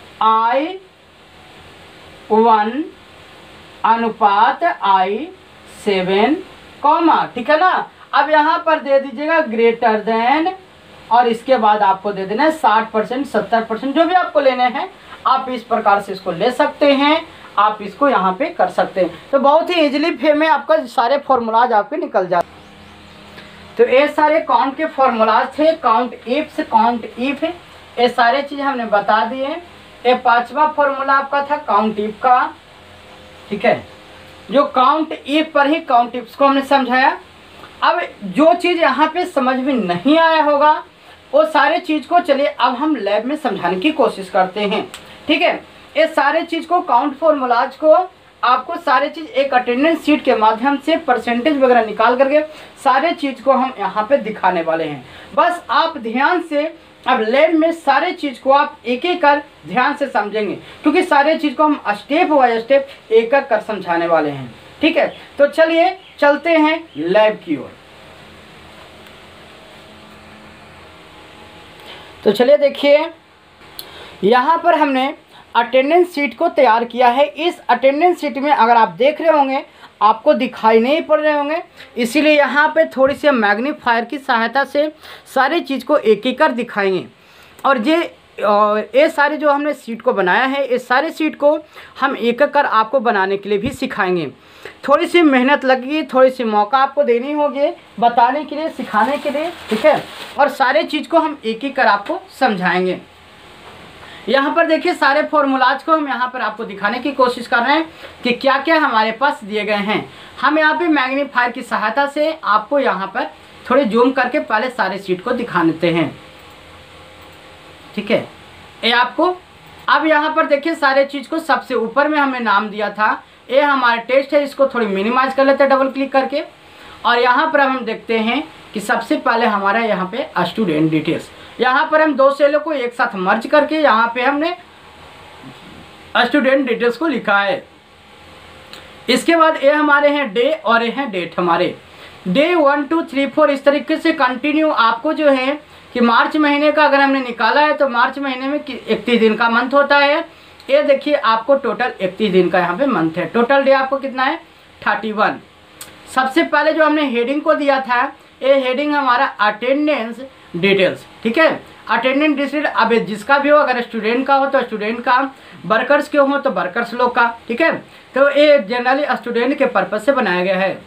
I1 अनुपात I7 कॉमा, ठीक है ना। अब यहाँ पर दे दीजिएगा ग्रेटर देन, और इसके बाद आपको दे देना है 60%, 70%, जो भी आपको लेने हैं आप इस प्रकार से इसको ले सकते हैं, आप इसको यहाँ पे कर सकते हैं। तो बहुत ही इजीली वे में आपका सारे फॉर्मूलाज आपके निकल जाते। तो ये सारे काउंट के फॉर्मूलाज थे, काउंट इफ्स, काउंट इफ, ये सारे चीज़ हमने बता दिए। ये 5वां फॉर्मूला आपका था काउंट इफ का, ठीक है, जो काउंट इफ पर ही काउंट इफ्स को हमने समझाया। अब जो चीज़ यहाँ पे समझ में नहीं आया होगा वो सारे चीज़ को चलिए अब हम लैब में समझाने की कोशिश करते हैं, ठीक है। ये सारे चीज़ को काउंट फॉर्मूलाज को आपको सारे चीज़ एक अटेंडेंस शीट के माध्यम से परसेंटेज वगैरह निकाल करके सारे चीज़ को हम यहाँ पे दिखाने वाले हैं। बस आप ध्यान से अब लैब में सारे चीज़ को आप एक एक कर ध्यान से समझेंगे, क्योंकि सारे चीज़ को हम स्टेप बाय स्टेप एक एक कर समझाने वाले हैं, ठीक है। तो चलिए चलते हैं लैब की ओर। तो चलिए देखिए यहाँ पर हमने अटेंडेंस शीट को तैयार किया है। इस अटेंडेंस शीट में अगर आप देख रहे होंगे आपको दिखाई नहीं पड़ रहे होंगे, इसीलिए यहाँ पे थोड़ी सी मैग्नीफायर की सहायता से सारी चीज़ को एक एक कर दिखाएंगे। और ये सारे जो हमने सीट को बनाया है, इस सारे सीट को हम एक एक कर आपको बनाने के लिए भी सिखाएंगे। थोड़ी सी मेहनत लगेगी, थोड़ी सी मौका आपको देनी होगी बताने के लिए, सिखाने के लिए, ठीक है। और सारे चीज़ को हम एक एक कर आपको समझाएंगे। यहाँ पर देखिए सारे फॉर्मूलाज को हम यहाँ पर आपको दिखाने की कोशिश कर रहे हैं कि क्या क्या हमारे पास दिए गए हैं। हम यहाँ पे मैग्नीफायर की सहायता से आपको यहाँ पर थोड़े जूम करके पहले सारे सीट को दिखा देते हैं, ठीक है। ये आपको अब यहाँ पर देखिए सारे चीज़ को सबसे ऊपर में हमें नाम दिया था, ये हमारा टेस्ट है, इसको थोड़ी मिनिमाइज कर लेते हैं डबल क्लिक करके। और यहाँ पर हम देखते हैं कि सबसे पहले हमारा यहाँ पे स्टूडेंट डिटेल्स, यहाँ पर हम 2 सेलों को एक साथ मर्ज करके यहाँ पे हमने स्टूडेंट डिटेल्स को लिखा है। इसके बाद ये हमारे हैं डे और ये हैं डेट, हमारे डे 1 2 3 4 इस तरीके से कंटिन्यू आपको जो है कि मार्च महीने का अगर हमने निकाला है तो मार्च महीने में 31 दिन का मंथ होता है। ये देखिए आपको टोटल 31 दिन का यहाँ पे मंथ है। टोटल डे आपको कितना है 31। सबसे पहले जो हमने हेडिंग को दिया था, ये हेडिंग हमारा अटेंडेंस डिटेल्स, ठीक है। अटेंडेंस डिटेल अब जिसका भी हो, अगर स्टूडेंट का हो तो स्टूडेंट का, वर्कर्स के हो तो वर्कर्स लोग का, ठीक है। तो ये जनरली स्टूडेंट के पर्पज से बनाया गया है।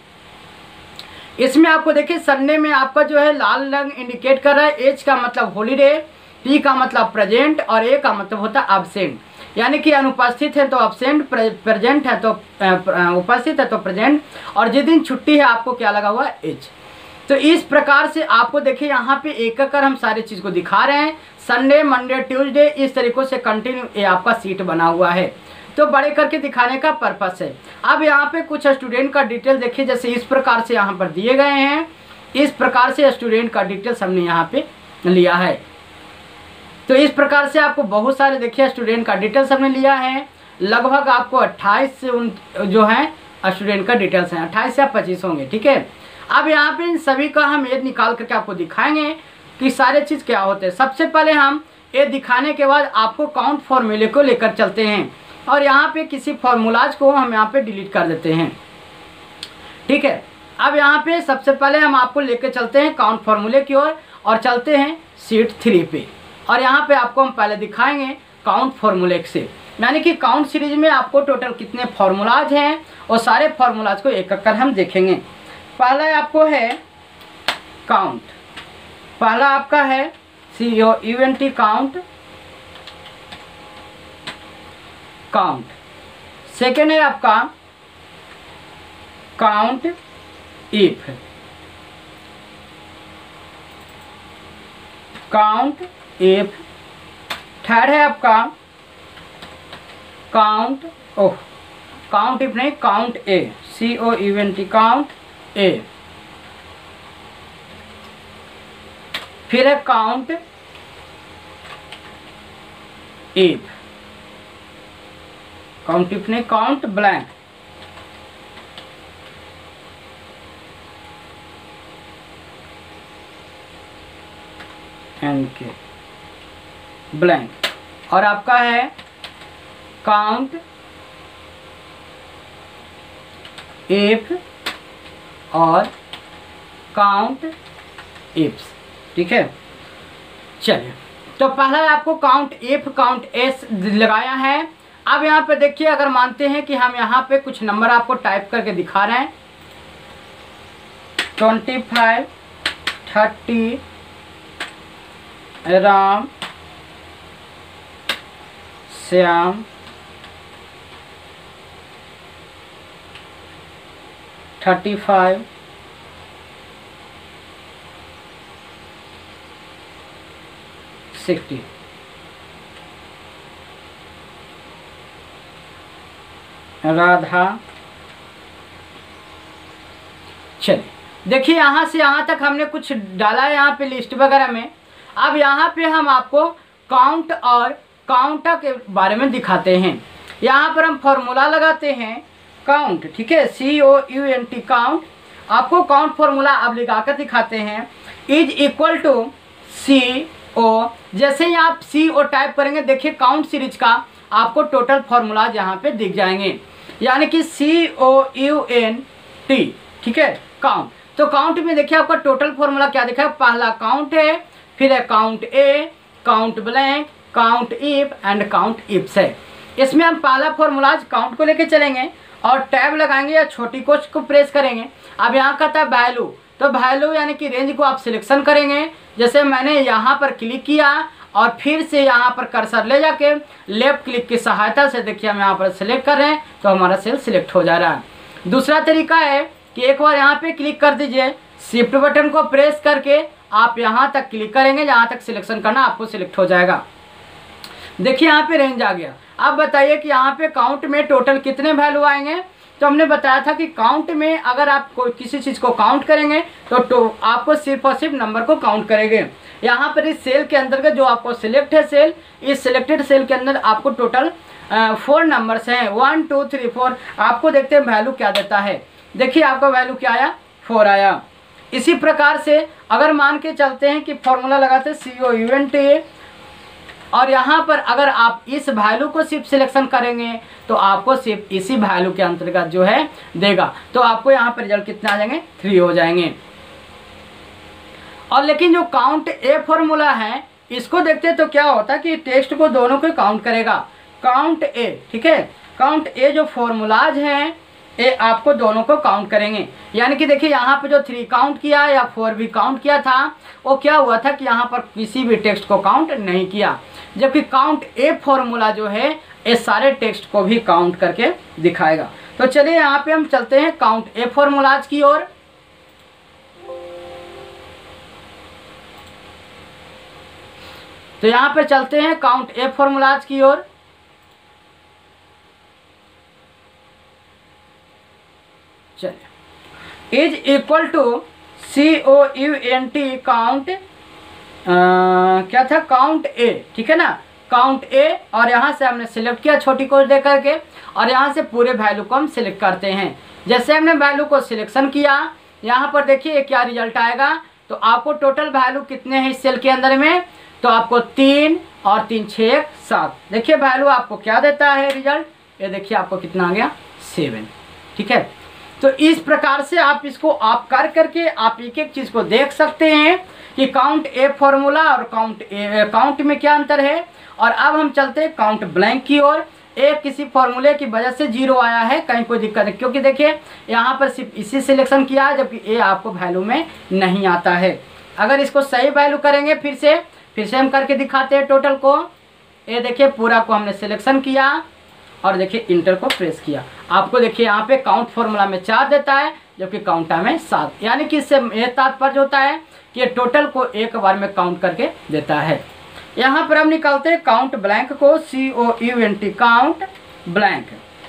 इसमें आपको देखिए संडे में आपका जो है लाल रंग इंडिकेट कर रहा है। एच का मतलब हॉलीडे, पी का मतलब प्रेजेंट, और ए का मतलब होता है एब्सेंट, यानी कि अनुपस्थित है तो एब्सेंट, प्रेजेंट है तो उपस्थित है तो प्रेजेंट, और जिस दिन छुट्टी है आपको क्या लगा हुआ है एच। तो इस प्रकार से आपको देखिए यहाँ पे एक एक कर हम सारे चीज़ को दिखा रहे हैं। संडे, मंडे, ट्यूसडे, इस तरीक़ों से कंटिन्यू ये आपका सीट बना हुआ है, तो बड़े करके दिखाने का पर्पस है। अब यहाँ पे कुछ स्टूडेंट का डिटेल देखिए, जैसे इस प्रकार से यहाँ पर दिए गए हैं। इस प्रकार से स्टूडेंट का डिटेल्स हमने यहाँ पे लिया है। तो इस प्रकार से आपको बहुत सारे देखिए स्टूडेंट का डिटेल्स हमने लिया है। लगभग आपको 28 से जो है स्टूडेंट का डिटेल्स हैं, 28 या 25 होंगे, ठीक है। अब यहाँ पे इन सभी का हम ये निकाल करके आपको दिखाएंगे कि सारे चीज़ क्या होते हैं। सबसे पहले हम ये दिखाने के बाद आपको काउंट फॉर्मूले को लेकर चलते हैं, और यहाँ पे किसी फॉर्मूलाज को हम यहाँ पे डिलीट कर देते हैं, ठीक है। अब यहाँ पे सबसे पहले हम आपको लेकर चलते हैं काउंट फॉर्मूले की ओर, और चलते हैं शीट 3 पे, और यहाँ पे आपको हम पहले दिखाएंगे काउंट फॉर्मूले से, यानी कि काउंट सीरीज में आपको टोटल कितने फॉर्मूलाज हैं और सारे फॉर्मूलाज को एक एक कर हम देखेंगे। पहला आपको है काउंट, पहला आपका है COUNT काउंट, काउंट। सेकेंड है आपका count if, count if. Third है आपका काउंट काउंट इफ नहीं, count A, COUNT count A. फिर है काउंट इफ, काउंट इफ नहीं, काउंट ब्लैंक। NK blank. और आपका है काउंट इफ और काउंट इफ्स, ठीक है। चलिए, तो पहला आपको काउंट इफ काउंट एस लगाया है। अब यहाँ पे देखिए, अगर मानते हैं कि हम यहाँ पे कुछ नंबर आपको टाइप करके दिखा रहे हैं, 25, 30, राम, श्याम, 35, 60। राधा। चलिए देखिए, यहाँ से यहाँ तक हमने कुछ डाला है यहाँ पे लिस्ट वगैरह में। अब यहाँ पे हम आपको काउंट और काउंटर के बारे में दिखाते हैं। यहाँ पर हम फॉर्मूला लगाते हैं काउंट, ठीक है, COUNT काउंट। आपको काउंट फॉर्मूला अब लगा कर दिखाते हैं, इज इक्वल टू CO। जैसे ही आप CO टाइप करेंगे, देखिए काउंट सीरीज का आपको टोटल फॉर्मूला यहाँ पे दिख जाएंगे, यानी कि COUNT, ठीक है, काउंट। तो काउंट में देखिए आपका टोटल फॉर्मूला क्या दिखा है। पहला काउंट है, फिर है count A, count blank, count if and count ifs है। इसमें हम पहला फॉर्मूला काउंट को लेके चलेंगे और टैब लगाएंगे या छोटी कोच को प्रेस करेंगे। अब यहाँ का था वैल्यू, तो वैल्यू यानी कि रेंज को आप सिलेक्शन करेंगे। जैसे मैंने यहाँ पर क्लिक किया और फिर से यहाँ पर कर्सर ले जाके लेफ्ट क्लिक की सहायता से देखिए हम यहाँ पर सिलेक्ट कर रहे हैं, तो हमारा सेल सिलेक्ट हो जा रहा है। दूसरा तरीका है कि एक बार यहाँ पे क्लिक कर दीजिए, शिफ्ट बटन को प्रेस करके आप यहाँ तक क्लिक करेंगे, जहाँ तक सिलेक्शन करना आपको सिलेक्ट हो जाएगा। देखिए यहाँ पे रेंज आ गया। अब बताइए कि यहाँ पे काउंट में टोटल कितने वैल्यू आएंगे। तो हमने बताया था कि काउंट में अगर आप कोई किसी चीज़ को काउंट करेंगे तो आपको सिर्फ और सिर्फ नंबर को काउंट करेंगे। यहाँ पर इस सेल के अंतर्गत जो आपको सिलेक्ट है सेल, इस सिलेक्टेड सेल के अंदर आपको टोटल 4 नंबर्स हैं, 1 2 3 4। आपको देखते हैं वैल्यू क्या देता है। देखिए आपका वैल्यू क्या आया, 4 आया। इसी प्रकार से अगर मान के चलते हैं कि फॉर्मूला लगाते हैं COUNT, और यहाँ पर अगर आप इस वैल्यू को सिर्फ सिलेक्शन करेंगे तो आपको सिर्फ इसी वैल्यू के अंतर्गत जो है देगा, तो आपको यहाँ पर रिजल्ट कितने आ जाएंगे, 3 हो जाएंगे। और लेकिन जो काउंट ए फॉर्मूला है, इसको देखते हैं तो क्या होता है कि टेक्स्ट को दोनों को काउंट करेगा, काउंट ए, ठीक है। काउंट ए जो फॉर्मूलाज हैं ये आपको दोनों को काउंट करेंगे। यानी कि देखिए यहाँ पे जो 3 काउंट किया या 4 भी काउंट किया था, वो क्या हुआ था कि यहाँ पर किसी भी टेक्स्ट को काउंट नहीं किया, जबकि काउंट ए फॉर्मूला जो है ये सारे टेक्स्ट को भी काउंट करके दिखाएगा। तो चलिए यहाँ पे हम चलते हैं काउंट ए फॉर्मूलाज की ओर। तो यहाँ पे चलते हैं काउंट ए फॉर्मूलाज की ओर। चलिए, is equal to COUNT count क्या था, काउंट ए, ठीक है ना, काउंट ए। और यहाँ से हमने सिलेक्ट किया छोटी कोस दे करके, और यहाँ से पूरे वैल्यू को हम सिलेक्ट करते हैं। जैसे हमने वैल्यू को सिलेक्शन किया, यहाँ पर देखिए क्या रिजल्ट आएगा। तो आपको टोटल वैल्यू कितने हैं इस सेल के अंदर में, तो आपको 3 और 3 6 7। देखिए वैल्यू आपको क्या देता है रिजल्ट, ये देखिए आपको कितना आ गया 7, ठीक है। तो इस प्रकार से आप इसको आप कर करके आप एक एक चीज़ को देख सकते हैं कि काउंट ए फॉर्मूला और काउंट में क्या अंतर है। और अब हम चलते हैं काउंट ब्लैंक की ओर। ए किसी फॉर्मूले की वजह से 0 आया है, कहीं कोई दिक्कत नहीं, क्योंकि देखिए यहाँ पर सिर्फ इसी सिलेक्शन किया है, जबकि ए आपको वैल्यू में नहीं आता है। अगर इसको सही वैल्यू करेंगे फिर से हम करके दिखाते हैं टोटल को। ये देखिए पूरा को हमने सिलेक्शन किया और देखिए इंटर को प्रेस किया, आपको देखिए यहाँ पे काउंट फॉर्मूला में 4 देता है, जबकि काउंटा में 7। यानी कि इससे ये तात्पर्य होता है कि ये टोटल को एक बार में काउंट करके देता है। यहाँ पर हम निकालते हैं काउंट ब्लैंक को, COUNT काउंट ब्लैंक,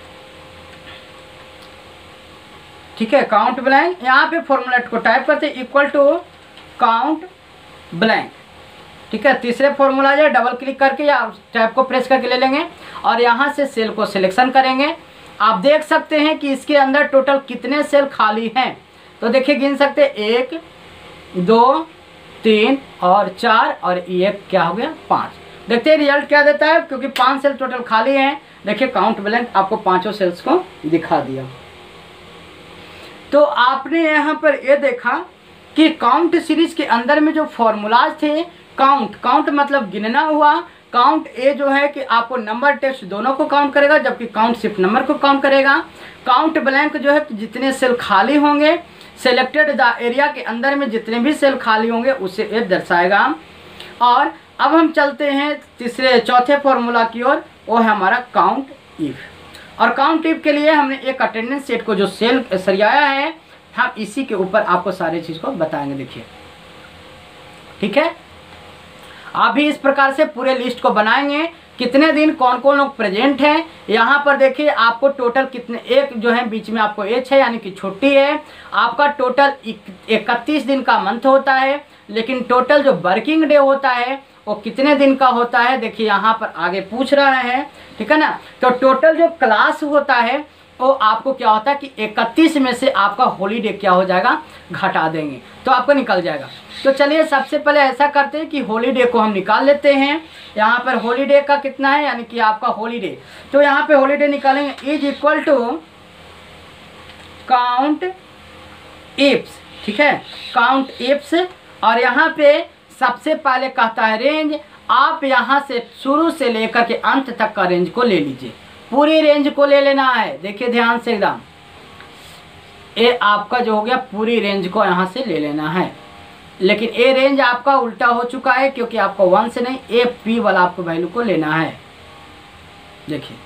ठीक है, काउंट ब्लैंक। यहाँ पे फॉर्मूलेट को टाइप करते हैं इक्वल टू काउंट ब्लैंक, ठीक है। तीसरे फॉर्मूला जो डबल क्लिक करके या टैब को प्रेस करके ले लेंगे और यहाँ से सेल को सिलेक्शन करेंगे। आप देख सकते हैं कि इसके अंदर टोटल कितने सेल खाली हैं, तो देखिए गिन सकते हैं 1 2 3 और 4 और एक क्या हो गया 5। देखते हैं रिजल्ट क्या देता है, क्योंकि 5 सेल टोटल खाली हैं। देखिए काउंट ब्लैंक आपको 5 सेल्स को दिखा दिया। तो आपने यहाँ पर ये देखा कि काउंट सीरीज के अंदर में जो फॉर्मूलाज थे, काउंट मतलब गिनना हुआ। काउंट ए जो है कि आपको नंबर टेक्स्ट दोनों को काउंट करेगा, जबकि काउंट सिर्फ नंबर को काउंट करेगा। काउंट ब्लैंक जो है कि जितने सेल खाली होंगे सेलेक्टेड द एरिया के अंदर में जितने भी सेल खाली होंगे उसे ये दर्शाएगा। और अब हम चलते हैं चौथे फॉर्मूला की ओर, वो है हमारा काउंट इफ। और काउंट इफ के लिए हमने एक अटेंडेंस सेट को जो सेल सरियाया है, हम इसी के ऊपर आपको सारी चीज़ को बताएंगे, देखिए, ठीक है। आप भी इस प्रकार से पूरे लिस्ट को बनाएंगे, कितने दिन कौन कौन लोग प्रेजेंट हैं। यहाँ पर देखिए आपको टोटल कितने, एक जो है बीच में आपको एच है यानी कि छुट्टी है। आपका टोटल 31 दिन का मंथ होता है, लेकिन टोटल जो वर्किंग डे होता है वो कितने दिन का होता है, देखिए यहाँ पर आगे पूछ रहा है, ठीक है ना। तो टोटल जो क्लास होता है वो आपको क्या होता है कि 31 में से आपका हॉलीडे क्या हो जाएगा, घटा देंगे तो आपको निकल जाएगा। तो चलिए सबसे पहले ऐसा करते हैं कि हॉलीडे को हम निकाल लेते हैं। यहाँ पर हॉलीडे का कितना है, यानी कि आपका हॉलीडे, तो यहाँ पे हॉलीडे निकालेंगे is equal to count ifs, ठीक है, काउंट इप्स। और यहाँ पे सबसे पहले कहता है रेंज, आप यहाँ से शुरू से लेकर के अंत तक का रेंज को ले लीजिए, पूरी रेंज को ले लेना है। देखिए ध्यान से एकदम, ये आपका जो हो गया पूरी रेंज को यहाँ से ले लेना है। लेकिन ये रेंज आपका उल्टा हो चुका है, क्योंकि आपको 1 से नहीं ए पी वाला आपको वैल्यू को लेना है। देखिए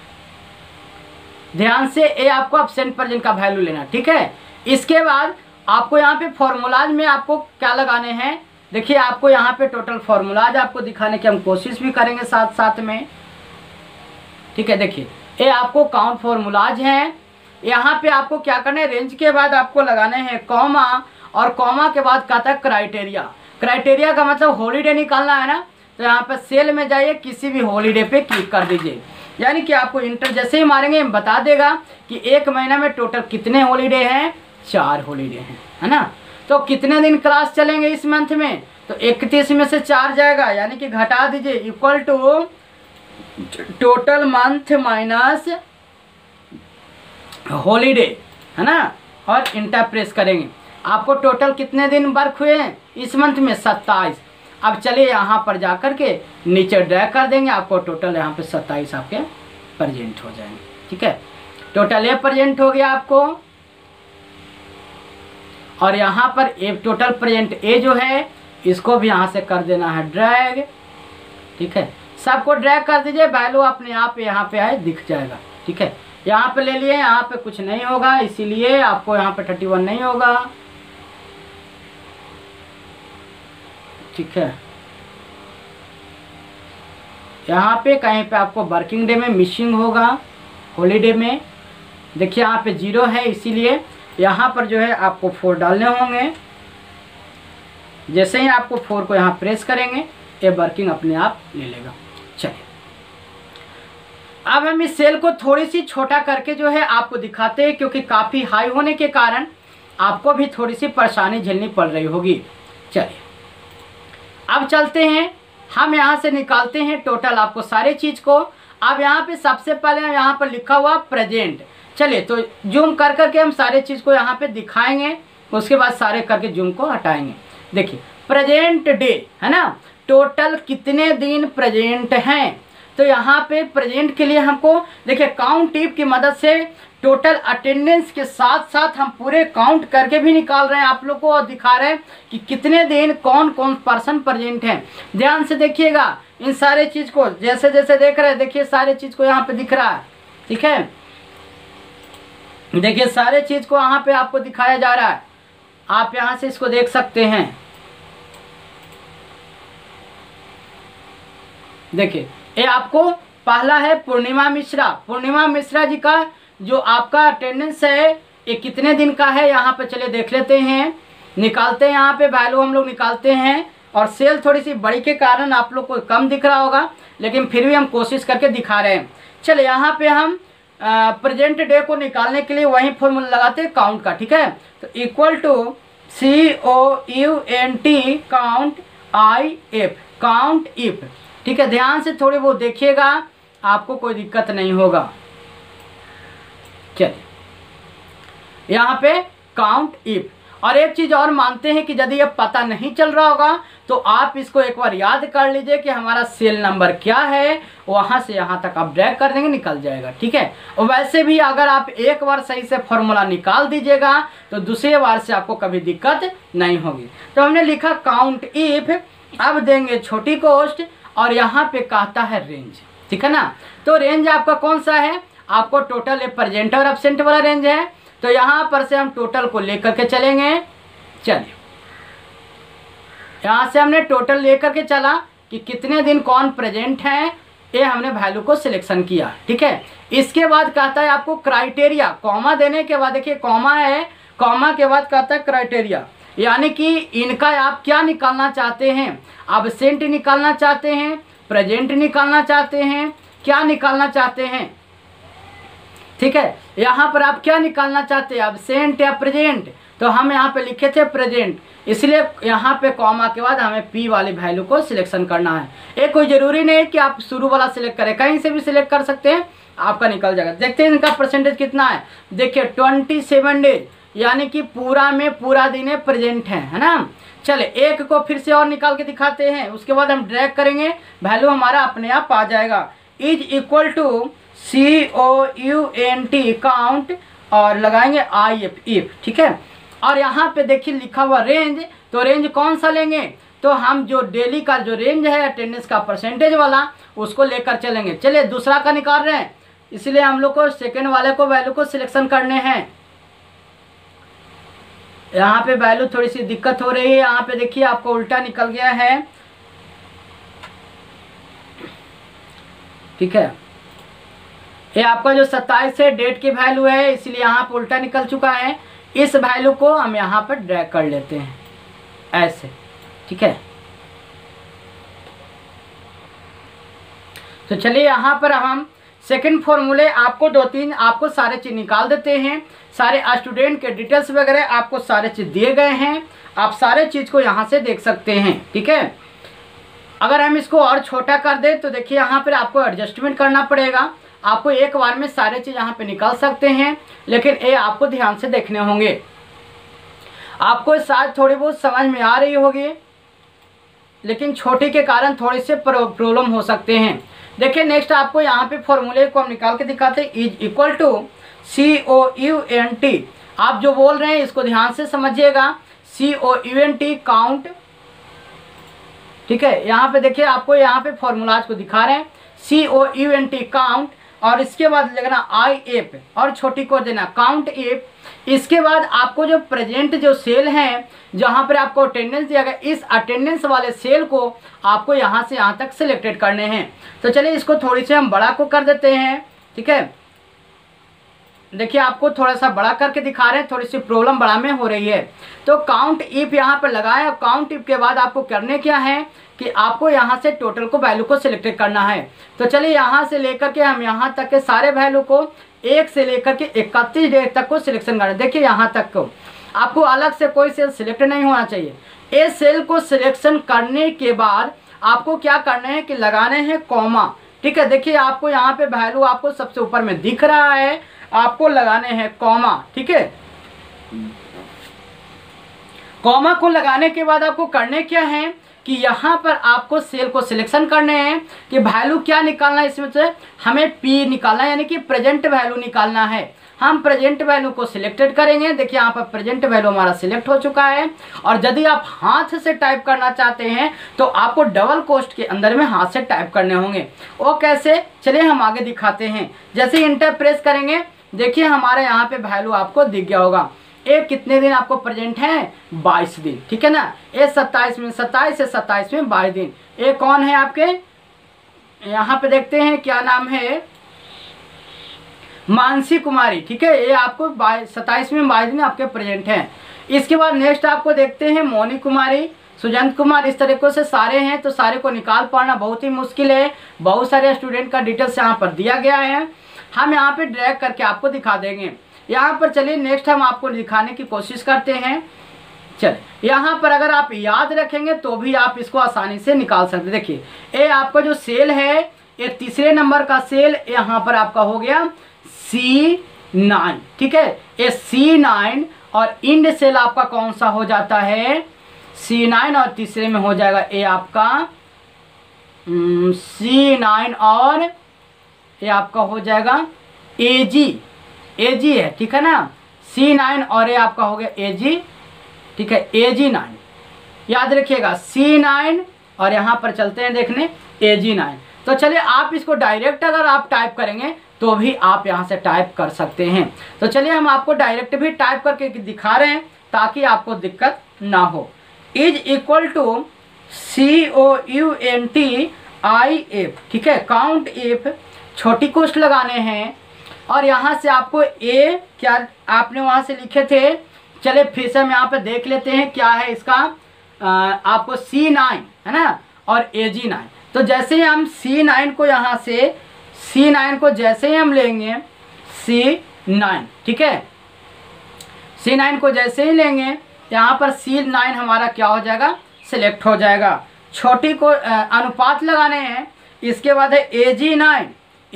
ध्यान से, ये आपको एब्सेंट प्रेजेंट का वैल्यू लेना, ठीक है। इसके बाद आपको यहाँ पे फॉर्मूलाज में आपको क्या लगाने हैं, देखिए आपको यहाँ पे टोटल फॉर्मूलाज आपको दिखाने की हम कोशिश भी करेंगे साथ साथ में, ठीक है। देखिए ये आपको काउंट फॉर्मूलाज हैं। यहाँ पे आपको क्या करना है, रेंज के बाद आपको लगाने हैं कॉमा, और कॉमा के बाद कहता है क्राइटेरिया। क्राइटेरिया का मतलब हॉलीडे निकालना है ना, तो यहाँ पर सेल में जाइए, किसी भी हॉलीडे पे क्लिक कर दीजिए। यानी कि आपको इंटर जैसे ही मारेंगे बता देगा कि एक महीना में टोटल कितने हॉलीडे हैं, 4 हॉलीडे हैं, है ना। तो कितने दिन क्लास चलेंगे इस मंथ में, तो 31 में से 4 जाएगा, यानी कि घटा दीजिए, equal to total month minus holiday, है ना, और इंटर प्रेस करेंगे। आपको टोटल कितने दिन वर्क हुए हैं इस मंथ में, 27। अब चलिए यहाँ पर जाकर के नीचे ड्रैग कर देंगे, आपको टोटल यहाँ पे 27 आपके प्रेजेंट हो जाएंगे, ठीक है। टोटल ये प्रेजेंट हो गया आपको, और यहाँ पर एक टोटल प्रेजेंट ए जो है इसको भी यहाँ से कर देना है ड्रैग, ठीक है। सबको ड्रैग कर दीजिए, वैल्यू अपने आप यहाँ पे आए दिख जाएगा, ठीक है। यहाँ पे ले लिए, यहाँ पे कुछ नहीं होगा, इसीलिए आपको यहाँ पे 31 नहीं होगा, ठीक है। यहाँ पे कहीं पे आपको वर्किंग डे में मिसिंग होगा, हॉलीडे में देखिए यहाँ पे 0 है, इसीलिए यहाँ पर जो है आपको 4 डालने होंगे। जैसे ही आपको 4 को यहाँ प्रेस करेंगे ये वर्किंग अपने आप ले लेगा। चलिए अब हम इस सेल को थोड़ी सी छोटा करके जो है आपको दिखाते हैं, क्योंकि काफ़ी हाई होने के कारण आपको भी थोड़ी सी परेशानी झेलनी पड़ रही होगी। चलिए अब चलते हैं, हम यहाँ से निकालते हैं टोटल आपको सारे चीज़ को। अब यहाँ पे सबसे पहले यहाँ पर लिखा हुआ प्रेजेंट, चलिए तो जूम कर करके हम सारे चीज़ को यहाँ पे दिखाएंगे, उसके बाद सारे करके जूम को हटाएंगे। देखिए प्रेजेंट डे है ना, टोटल कितने दिन प्रेजेंट हैं, तो यहाँ पे प्रेजेंट के लिए हमको देखिए काउंट टिप की मदद से टोटल अटेंडेंस के साथ साथ हम पूरे काउंट करके भी निकाल रहे हैं आप लोग को और दिखा रहे हैं कि कितने दिन कौन कौन पर्सन प्रेजेंट हैं। ध्यान से देखिएगा इन सारे चीज़ को, जैसे जैसे देख रहे हैं देखिए सारे चीज़ को यहाँ पे दिख रहा है, ठीक है। देखिए सारे चीज़ को यहाँ पे आपको दिखाया जा रहा है, आप यहाँ से इसको देख सकते हैं। देखिए ये आपको पहला है पूर्णिमा मिश्रा, पूर्णिमा मिश्रा जी का जो आपका अटेंडेंस है ये कितने दिन का है यहाँ पे चलिए देख लेते हैं, निकालते हैं यहाँ पे वैल्यू हम लोग निकालते हैं। और सेल थोड़ी सी बड़ी के कारण आप लोग को कम दिख रहा होगा, लेकिन फिर भी हम कोशिश करके दिखा रहे हैं। चलिए यहाँ पे हम प्रेजेंट डे को निकालने के लिए वही फॉर्मूला लगाते हैं काउंट का, ठीक है। तो equal to COUNT count IF, count if, ठीक है। ध्यान से थोड़ी बहुत देखिएगा, आपको कोई दिक्कत नहीं होगा। चलिए यहाँ पे काउंट इफ, और एक चीज़ और मानते हैं कि यदि ये पता नहीं चल रहा होगा तो आप इसको एक बार याद कर लीजिए कि हमारा सेल नंबर क्या है, वहाँ से यहाँ तक आप ड्रैग कर देंगे निकल जाएगा, ठीक है। और वैसे भी अगर आप एक बार सही से फॉर्मूला निकाल दीजिएगा तो दूसरे बार से आपको कभी दिक्कत नहीं होगी। तो हमने लिखा काउंट इफ, अब देंगे छोटी कोस्ट और यहाँ पे कहता है रेंज, ठीक है ना। तो रेंज आपका कौन सा है, आपको टोटल ये प्रेजेंट और एब्सेंट वाला रेंज है, तो यहाँ पर से हम टोटल को लेकर के चलेंगे। चलिए यहाँ से हमने टोटल लेकर के चला कि कितने दिन कौन प्रेजेंट हैं, ये हमने वैल्यू को सिलेक्शन किया, ठीक है। इसके बाद कहता है आपको क्राइटेरिया, कॉमा देने के बाद देखिए कॉमा है, कॉमा के बाद कहता है क्राइटेरिया, यानी कि इनका आप क्या निकालना चाहते हैं, एब्सेंट निकालना चाहते हैं, प्रेजेंट निकालना चाहते हैं, क्या निकालना चाहते हैं, ठीक है। यहाँ पर आप क्या निकालना चाहते हैं, एब्सेंट या प्रेजेंट, तो हम यहाँ पे लिखे थे प्रेजेंट, इसलिए यहाँ पे कॉमा के बाद हमें P वाली वैल्यू को सिलेक्शन करना है। ये कोई ज़रूरी नहीं है कि आप शुरू वाला सिलेक्ट करें, कहीं से भी सिलेक्ट कर सकते हैं, आपका निकल जाएगा। देखते हैं इनका परसेंटेज कितना है, देखिए 27 डेज, यानी कि पूरा में पूरा दिन प्रेजेंट है ना। चले एक को फिर से और निकाल के दिखाते हैं, उसके बाद हम ड्रैग करेंगे, वैल्यू हमारा अपने आप आ जाएगा। Is equal to COUNT count और लगाएंगे IF इफ, ठीक है। और यहाँ पे देखिए लिखा हुआ रेंज, तो रेंज कौन सा लेंगे, तो हम जो डेली का जो रेंज है अटेंडेंस का परसेंटेज वाला उसको लेकर चलेंगे। चलिए दूसरा का निकाल रहे हैं, इसलिए हम लोग को सेकेंड वाले को वैल्यू को सिलेक्शन करने हैं। यहाँ पे वैल्यू थोड़ी सी दिक्कत हो रही है, यहाँ पे देखिए आपको उल्टा निकल गया है, ठीक है। ये आपका जो 27 है डेट की वैल्यू है, इसलिए यहाँ पर उल्टा निकल चुका है। इस वैल्यू को हम यहाँ पर ड्रैग कर लेते हैं ऐसे, ठीक है। तो चलिए यहाँ पर हम सेकंड फॉर्मूले आपको 2-3 आपको सारे चीज़ निकाल देते हैं। सारे स्टूडेंट के डिटेल्स वगैरह आपको सारे चीज़ दिए गए हैं, आप सारे चीज़ को यहाँ से देख सकते हैं, ठीक है। अगर हम इसको और छोटा कर दें तो देखिए यहाँ पर आपको एडजस्टमेंट करना पड़ेगा, आपको एक बार में सारे चीज़ यहाँ पे निकाल सकते हैं, लेकिन ये आपको ध्यान से देखने होंगे। आपको शायद थोड़ी बहुत समझ में आ रही होगी, लेकिन छोटी के कारण थोड़े से प्रॉब्लम हो सकते हैं। देखिए नेक्स्ट आपको यहाँ पे फॉर्मूले को हम निकाल के दिखाते हैं। इज इक्वल टू COUNT, आप जो बोल रहे हैं इसको ध्यान से समझिएगा, COUNT काउंट, ठीक है। यहाँ पे देखिए आपको यहाँ पे फॉर्मूलाज को दिखा रहे हैं, COUNT काउंट और इसके बाद लिखना आई एफ और छोटी को देना काउंट एफ। इसके बाद आपको जो प्रेजेंट जो सेल हैं जहाँ पर आपको अटेंडेंस दिया गया, इस अटेंडेंस वाले सेल को आपको यहाँ से यहाँ तक सिलेक्टेड करने हैं। तो चलिए इसको थोड़ी सी हम बड़ा को कर देते हैं, ठीक है। देखिए आपको थोड़ा सा बड़ा करके दिखा रहे हैं, थोड़ी सी प्रॉब्लम बड़ा में हो रही है। तो काउंट इफ यहाँ पर लगाएं और काउंट इफ के बाद आपको करने क्या है कि आपको यहाँ से टोटल को वैल्यू को सिलेक्ट करना है। तो चलिए यहाँ से लेकर के हम यहाँ तक के सारे वैल्यू को 1 से लेकर के 31 डेट तक को सिलेक्शन करना है। देखिए यहाँ तक को आपको अलग से कोई सेल सिलेक्ट नहीं होना चाहिए। इस सेल को सिलेक्शन करने के बाद आपको क्या करना है कि लगाने हैं कॉमा, ठीक है। देखिए आपको यहाँ पे वैल्यू आपको सबसे ऊपर में दिख रहा है, आपको लगाने हैं कॉमा, ठीक है। कॉमा को लगाने के बाद आपको करने क्या है कि यहाँ पर आपको सेल को सिलेक्शन करने हैं कि वैल्यू क्या निकालना है, इसमें से हमें पी निकालना है, यानी कि प्रेजेंट वैल्यू निकालना है। हम प्रेजेंट वैल्यू को सिलेक्टेड करेंगे। देखिए यहाँ पर प्रेजेंट वैल्यू हमारा सिलेक्ट हो चुका है। और यदि आप हाथ से टाइप करना चाहते हैं तो आपको डबल कोष्ठ के अंदर में हाथ से टाइप करने होंगे। वो कैसे, चलिए हम आगे दिखाते हैं। जैसे इंटर प्रेस करेंगे, देखिए हमारे यहाँ पे वैल्यू आपको दिख गया होगा। एक कितने दिन आपको प्रेजेंट है, 22 दिन, ठीक है ना। ये 27 में 27 से 27 में 22 दिन। ये कौन है आपके, यहाँ पे देखते हैं क्या नाम है, मानसी कुमारी, ठीक है। ये आपको 27 में 22 दिन आपके प्रेजेंट हैं। इसके बाद नेक्स्ट आपको देखते हैं मोनी कुमारी, सुजंत कुमार, इस तरीके से सारे हैं। तो सारे को निकाल पाना बहुत ही मुश्किल है, बहुत सारे स्टूडेंट का डिटेल्स यहाँ पर दिया गया है। हम यहाँ पे ड्रैग करके आपको दिखा देंगे। यहाँ पर चलिए नेक्स्ट हम आपको दिखाने की कोशिश करते हैं। चलिए यहाँ पर अगर आप याद रखेंगे तो भी आप इसको आसानी से निकाल सकते हैं। देखिए ये आपका जो सेल है, ये तीसरे नंबर का सेल यहाँ पर आपका हो गया C9, ठीक है। ये C9 और इंड सेल आपका कौन सा हो जाता है, C9 और तीसरे में हो जाएगा ये आपका C9 और ये आपका हो जाएगा AG है, ठीक है ना। C9 और ये आपका हो गया AG, ठीक है, AG9 याद रखिएगा। C9 और यहाँ पर चलते हैं देखने AG9। तो चलिए आप इसको डायरेक्ट अगर आप टाइप करेंगे तो भी आप यहाँ से टाइप कर सकते हैं। तो चलिए हम आपको डायरेक्ट भी टाइप करके दिखा रहे हैं ताकि आपको दिक्कत ना हो। इज इक्वल टू COUNTIF, ठीक है, काउंट इफ, छोटी कोष्ठ लगाने हैं। और यहाँ से आपको ए क्या आपने वहाँ से लिखे थे, चले फिर से हम यहाँ पे देख लेते हैं क्या है इसका। आपको C9 है ना और AG9। तो जैसे ही हम C9 को यहाँ से C9 को जैसे ही हम लेंगे C9, ठीक है, C9 को जैसे ही लेंगे यहाँ पर C9 हमारा क्या हो जाएगा, सिलेक्ट हो जाएगा। छोटी को अनुपात लगाने हैं। इसके बाद है AG9,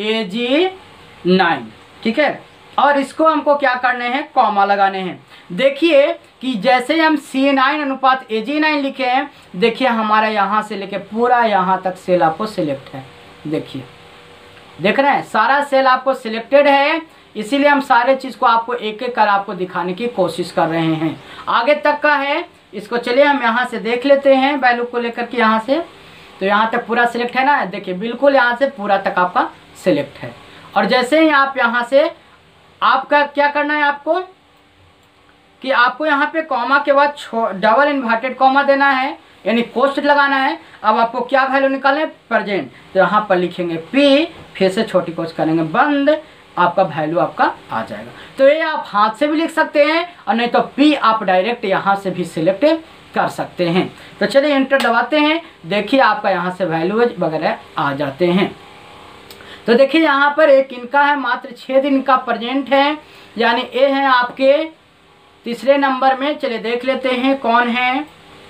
ठीक है। और इसको हमको क्या करने हैं, कॉमा लगाने हैं। देखिए कि जैसे हम C9 अनुपात AG9 लिखे हैं, देखिए हमारा यहाँ से लेके पूरा यहाँ तक सेल आपको सिलेक्ट है। देखिए देख रहे हैं सारा सेल आपको सिलेक्टेड है, इसीलिए हम सारे चीज़ को आपको एक एक कर आपको दिखाने की कोशिश कर रहे हैं। आगे तक का है, इसको चलिए हम यहाँ से देख लेते हैं वैल्यू को लेकर के। यहाँ से तो यहाँ तक पूरा सिलेक्ट है ना, देखिए बिल्कुल यहाँ से पूरा तक आपका सिलेक्ट है। और जैसे ही आप यहाँ से आपका क्या करना है आपको कि आपको यहाँ पे कॉमा के बाद डबल इन्वर्टेड कॉमा देना है, यानी कोष्ठ लगाना है। अब आपको क्या वैल्यू निकालना है, प्रेजेंट। तो यहाँ पर लिखेंगे P, फिर से छोटी कोष्ठ करेंगे बंद, आपका वैल्यू आपका आ जाएगा। तो ये आप हाथ से भी लिख सकते हैं और नहीं तो P आप डायरेक्ट यहाँ से भी सिलेक्ट कर सकते हैं। तो चलिए इंटर दबाते हैं, देखिए आपका यहाँ से वैल्यू वगैरह आ जाते हैं। तो देखिए यहाँ पर एक इनका है मात्र 6 दिन का प्रेजेंट है, यानी ये है आपके तीसरे नंबर में। चलिए देख लेते हैं कौन है,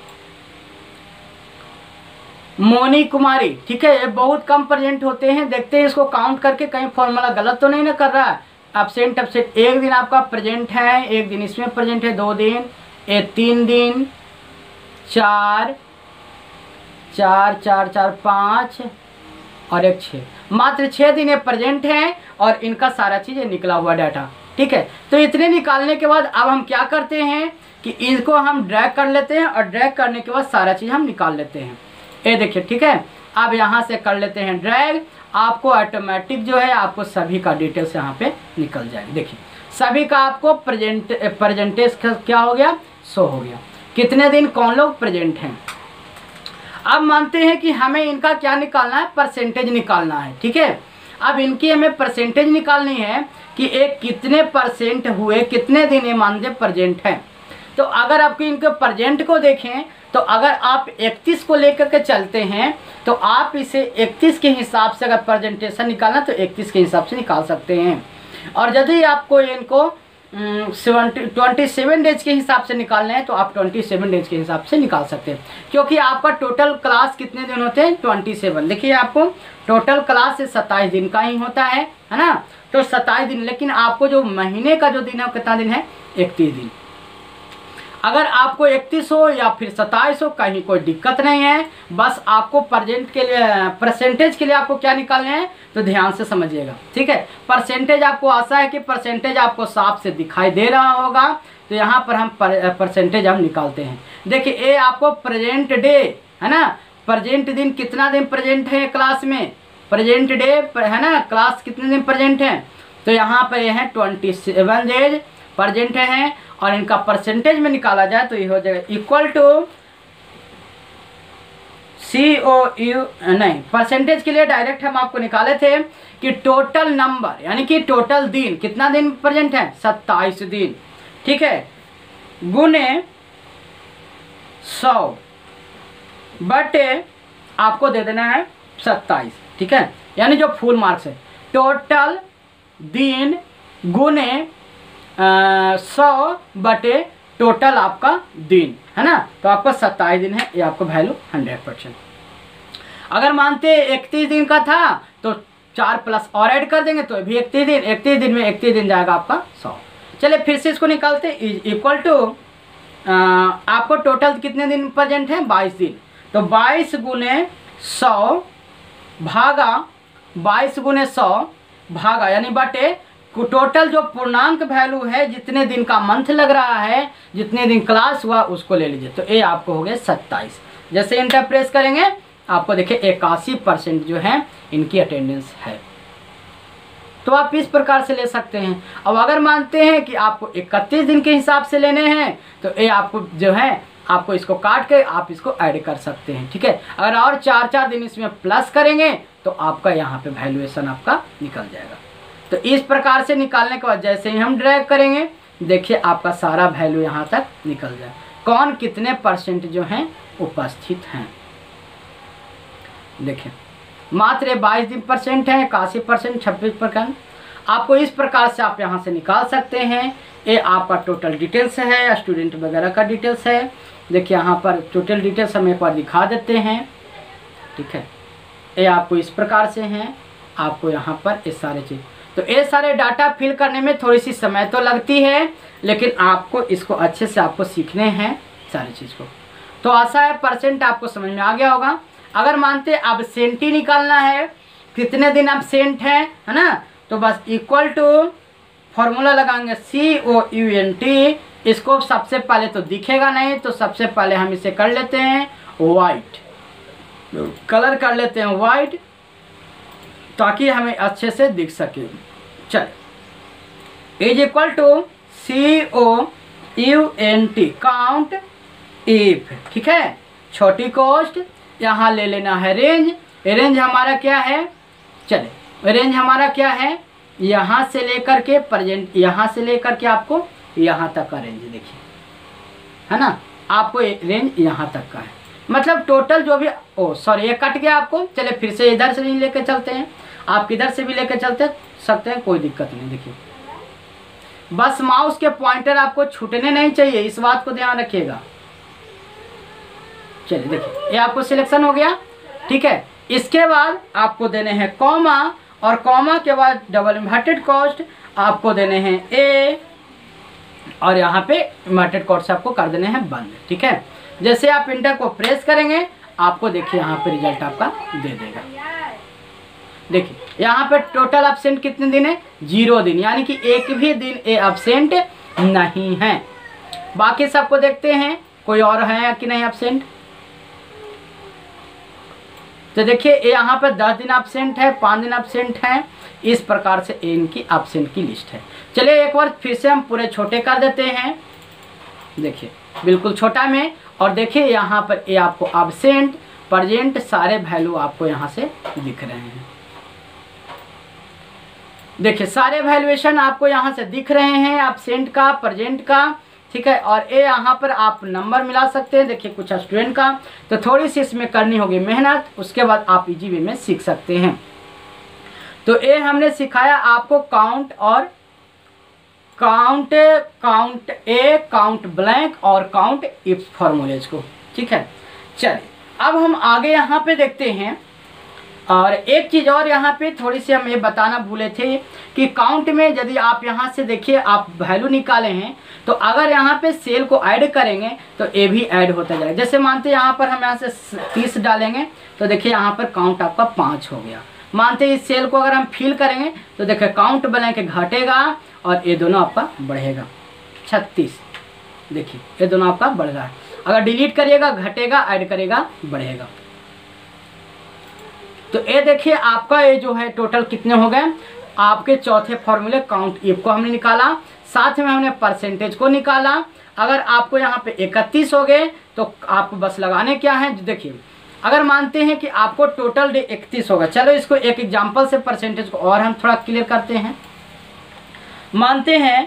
मोनी कुमारी, ठीक है। ये बहुत कम प्रेजेंट होते हैं। देखते हैं इसको काउंट करके कहीं फॉर्मूला गलत तो नहीं ना कर रहा है। एब्सेंट एक दिन आपका प्रेजेंट है, एक दिन इसमें प्रेजेंट है, 2 दिन, ये 3 दिन, 4 4 4 4 5 और एक 6, मात्र 6 दिन ये प्रेजेंट है और इनका सारा चीज़ निकला हुआ डाटा, ठीक है। तो इतने निकालने के बाद अब हम क्या करते हैं कि इनको हम ड्रैग कर लेते हैं और ड्रैग करने के बाद सारा चीज़ हम निकाल लेते हैं। ये देखिए, ठीक है। अब यहाँ से कर लेते हैं ड्रैग, आपको ऑटोमेटिक जो है आपको सभी का डिटेल्स यहाँ पे निकल जाएगा। देखिए सभी का आपको प्रेजेंटेज क्या हो गया, शो हो गया, कितने दिन कौन लोग प्रेजेंट हैं। अब मानते हैं कि हमें इनका क्या निकालना है, परसेंटेज निकालना है, ठीक है। अब इनकी हमें परसेंटेज निकालनी है कि एक कितने परसेंट हुए, कितने दिन ये मानते प्रेजेंट हैं। तो अगर आपको इनके प्रेजेंट को देखें तो अगर आप 31 को लेकर के चलते हैं तो आप इसे 31 के हिसाब से अगर प्रेजेंटेशन निकालना तो 31 के हिसाब से निकाल सकते हैं। और यदि आपको इनको 27 डेज के हिसाब से निकालना है तो आप 27 डेज के हिसाब से निकाल सकते हैं, क्योंकि आपका टोटल क्लास कितने दिन होते हैं, 27। देखिए आपको टोटल क्लास 27 दिन का ही होता है ना, तो 27 दिन। लेकिन आपको जो महीने का जो दिन है कितना दिन है, 31 दिन। अगर आपको 31 हो या फिर 27 हो, कहीं कोई दिक्कत नहीं है। बस आपको प्रेजेंट के लिए, परसेंटेज के लिए आपको क्या निकालने हैं तो ध्यान से समझिएगा, ठीक है। परसेंटेज आपको आशा है कि परसेंटेज आपको साफ से दिखाई दे रहा होगा। तो यहाँ पर हम परसेंटेज हम निकालते हैं। देखिए ये आपको प्रेजेंट डे है ना, प्रेजेंट दिन, कितना दिन प्रेजेंट है क्लास में, प्रेजेंट डे है ना, क्लास कितने दिन प्रेजेंट है। तो यहाँ पर ये है 27 डेज प्रेजेंट हैं, और इनका परसेंटेज में निकाला जाए तो ये हो जाएगा इक्वल टू COU, नहीं परसेंटेज के लिए डायरेक्ट हम आपको निकाले थे कि टोटल नंबर यानी कि टोटल दिन, कितना दिन प्रेजेंट है, 27 दिन, ठीक है, गुने 100 बटे आपको दे देना है 27, ठीक है। यानी जो फुल मार्क्स है, टोटल दिन गुने 100 बटे टोटल आपका दिन है ना, तो आपका 27 दिन है, ये आपको वैल्यू 100%। अगर मानते 31 दिन का था तो 4 प्लस और ऐड कर देंगे तो भी 31 दिन, 31 दिन में 31 दिन जाएगा आपका 100। चलिए फिर से इसको निकालते, इक्वल टू आपको टोटल कितने दिन प्रेजेंट है, 22 दिन। तो 22 गुने 100 भागा 22 गुने 100 भागा यानी बटे टोटल जो पूर्णांक वैल्यू है, जितने दिन का मंथ लग रहा है, जितने दिन क्लास हुआ उसको ले लीजिए। तो ये आपको हो गया 27। जैसे इंटर प्रेस करेंगे आपको देखिए 81% जो है इनकी अटेंडेंस है। तो आप इस प्रकार से ले सकते हैं। अब अगर मानते हैं कि आपको 31 दिन के हिसाब से लेने हैं तो ये आपको जो है आपको इसको काट के आप इसको ऐड कर सकते हैं, ठीक है। अगर और 4 दिन इसमें प्लस करेंगे तो आपका यहाँ पे वैल्यूएशन आपका निकल जाएगा। तो इस प्रकार से निकालने के बाद जैसे ही हम ड्रैग करेंगे देखिए आपका सारा वैल्यू यहाँ तक निकल जाए, कौन कितने परसेंट जो हैं उपस्थित हैं। देखिए मात्र 22 दिन परसेंट है, 81%, 26%। आपको इस प्रकार से आप यहाँ से निकाल सकते हैं। ये आपका टोटल डिटेल्स है, स्टूडेंट वगैरह का डिटेल्स है। देखिए यहाँ पर टोटल डिटेल्स हम एक बार दिखा देते हैं, ठीक है। ये आपको इस प्रकार से हैं, आपको यहाँ पर ये सारे चीज़, तो ये सारे डाटा फिल करने में थोड़ी सी समय तो लगती है, लेकिन आपको इसको अच्छे से आपको सीखने हैं सारी चीज़ को। तो आशा है परसेंट आपको समझ में आ गया होगा। अगर मानते एब्सेंट ही निकालना है, कितने दिन एब्सेंट है ना, तो बस इक्वल टू फॉर्मूला लगाएंगे COUNT। इसको सबसे पहले तो दिखेगा नहीं, तो सबसे पहले हम इसे कर लेते हैं वाइट, कलर कर लेते हैं वाइट, ताकि हमें अच्छे से दिख सके। चल is equal to COUNT count if, ठीक है। छोटी कोस्ट यहाँ ले लेना है रेंज, रेंज हमारा क्या है, चले रेंज हमारा क्या है, यहाँ से लेकर के प्रेजेंट, यहाँ से लेकर के आपको यहाँ तक का रेंज देखिए है ना, आपको रेंज यहाँ तक का है। मतलब टोटल जो भी, ओ सॉरी ये कट गया आपको। चले फिर से इधर से नहीं लेके चलते हैं, आप किधर से भी लेके चलते सकते हैं, कोई दिक्कत नहीं। देखिए बस माउस के पॉइंटर आपको छूटने नहीं चाहिए, इस बात को ध्यान रखिएगा। चलिए देखिए ये आपको सिलेक्शन हो गया, ठीक है। इसके बाद आपको देने हैं कॉमा, और कॉमा के बाद डबल इन्वर्टेड कॉस्ट आपको देने हैं ए, और यहाँ पे इन्वर्टेड कॉस्ट आपको कर देने हैं बंद, ठीक है। जैसे आप इंटर को प्रेस करेंगे आपको देखिए यहाँ पे रिजल्ट आपका दे देगा। देखिए यहाँ पे टोटल एब्सेंट कितने दिन है, 0 दिन, यानी कि एक भी दिन ए एब्सेंट नहीं है। बाकी सबको देखते हैं कोई और है कि नहीं एब्सेंट। तो देखिए यहाँ पर 10 दिन एब्सेंट है, 5 दिन एब्सेंट है, इस प्रकार से इनकी एब्सेंट की लिस्ट है। चलिए एक बार फिर से हम पूरे छोटे कर देते हैं, देखिए बिल्कुल छोटा में, और देखिए यहाँ पर ये आपको एब्सेंट प्रेजेंट सारे वैल्यू आपको यहाँ से दिख रहे हैं। देखिए सारे वैल्यूएशन आपको यहाँ से दिख रहे हैं, एब्सेंट का, प्रेजेंट का, ठीक है। और ये यहाँ पर आप नंबर मिला सकते हैं, देखिए कुछ स्टूडेंट का, तो थोड़ी सी इसमें करनी होगी मेहनत, उसके बाद आप इजी वे में सीख सकते हैं। तो ये हमने सिखाया आपको काउंट और काउंट ए, काउंट ब्लैंक और काउंट इफ फॉर्मूलेज को, ठीक है। चलिए अब हम आगे यहाँ पे देखते हैं। और एक चीज़ और यहाँ पे थोड़ी सी हम ये बताना भूले थे कि काउंट में यदि आप यहाँ से देखिए आप वैल्यू निकाले हैं, तो अगर यहाँ पे सेल को ऐड करेंगे तो ये भी ऐड होता जाएगा। जैसे मानते हैं यहाँ पर हम यहाँ से 30 डालेंगे, तो देखिए यहाँ पर काउंट आपका 5 हो गया। मानते हैं इस सेल को अगर हम फिल करेंगे तो देखिए काउंट ब्लैंक घटेगा और ये दोनों आपका बढ़ेगा 36, देखिए ये दोनों आपका बढ़ रहा है। अगर डिलीट करिएगा घटेगा, ऐड करेगा बढ़ेगा। तो ये देखिए आपका ये जो है टोटल कितने हो गए, आपके चौथे फॉर्मूले काउंट इफ को हमने निकाला, साथ में हमने परसेंटेज को निकाला। अगर आपको यहाँ पे 31 हो गए तो आपको बस लगाने क्या है, देखिए अगर मानते हैं कि आपको टोटल डे 31 होगा, चलो इसको एक एग्जांपल से परसेंटेज को और हम थोड़ा क्लियर करते हैं। मानते हैं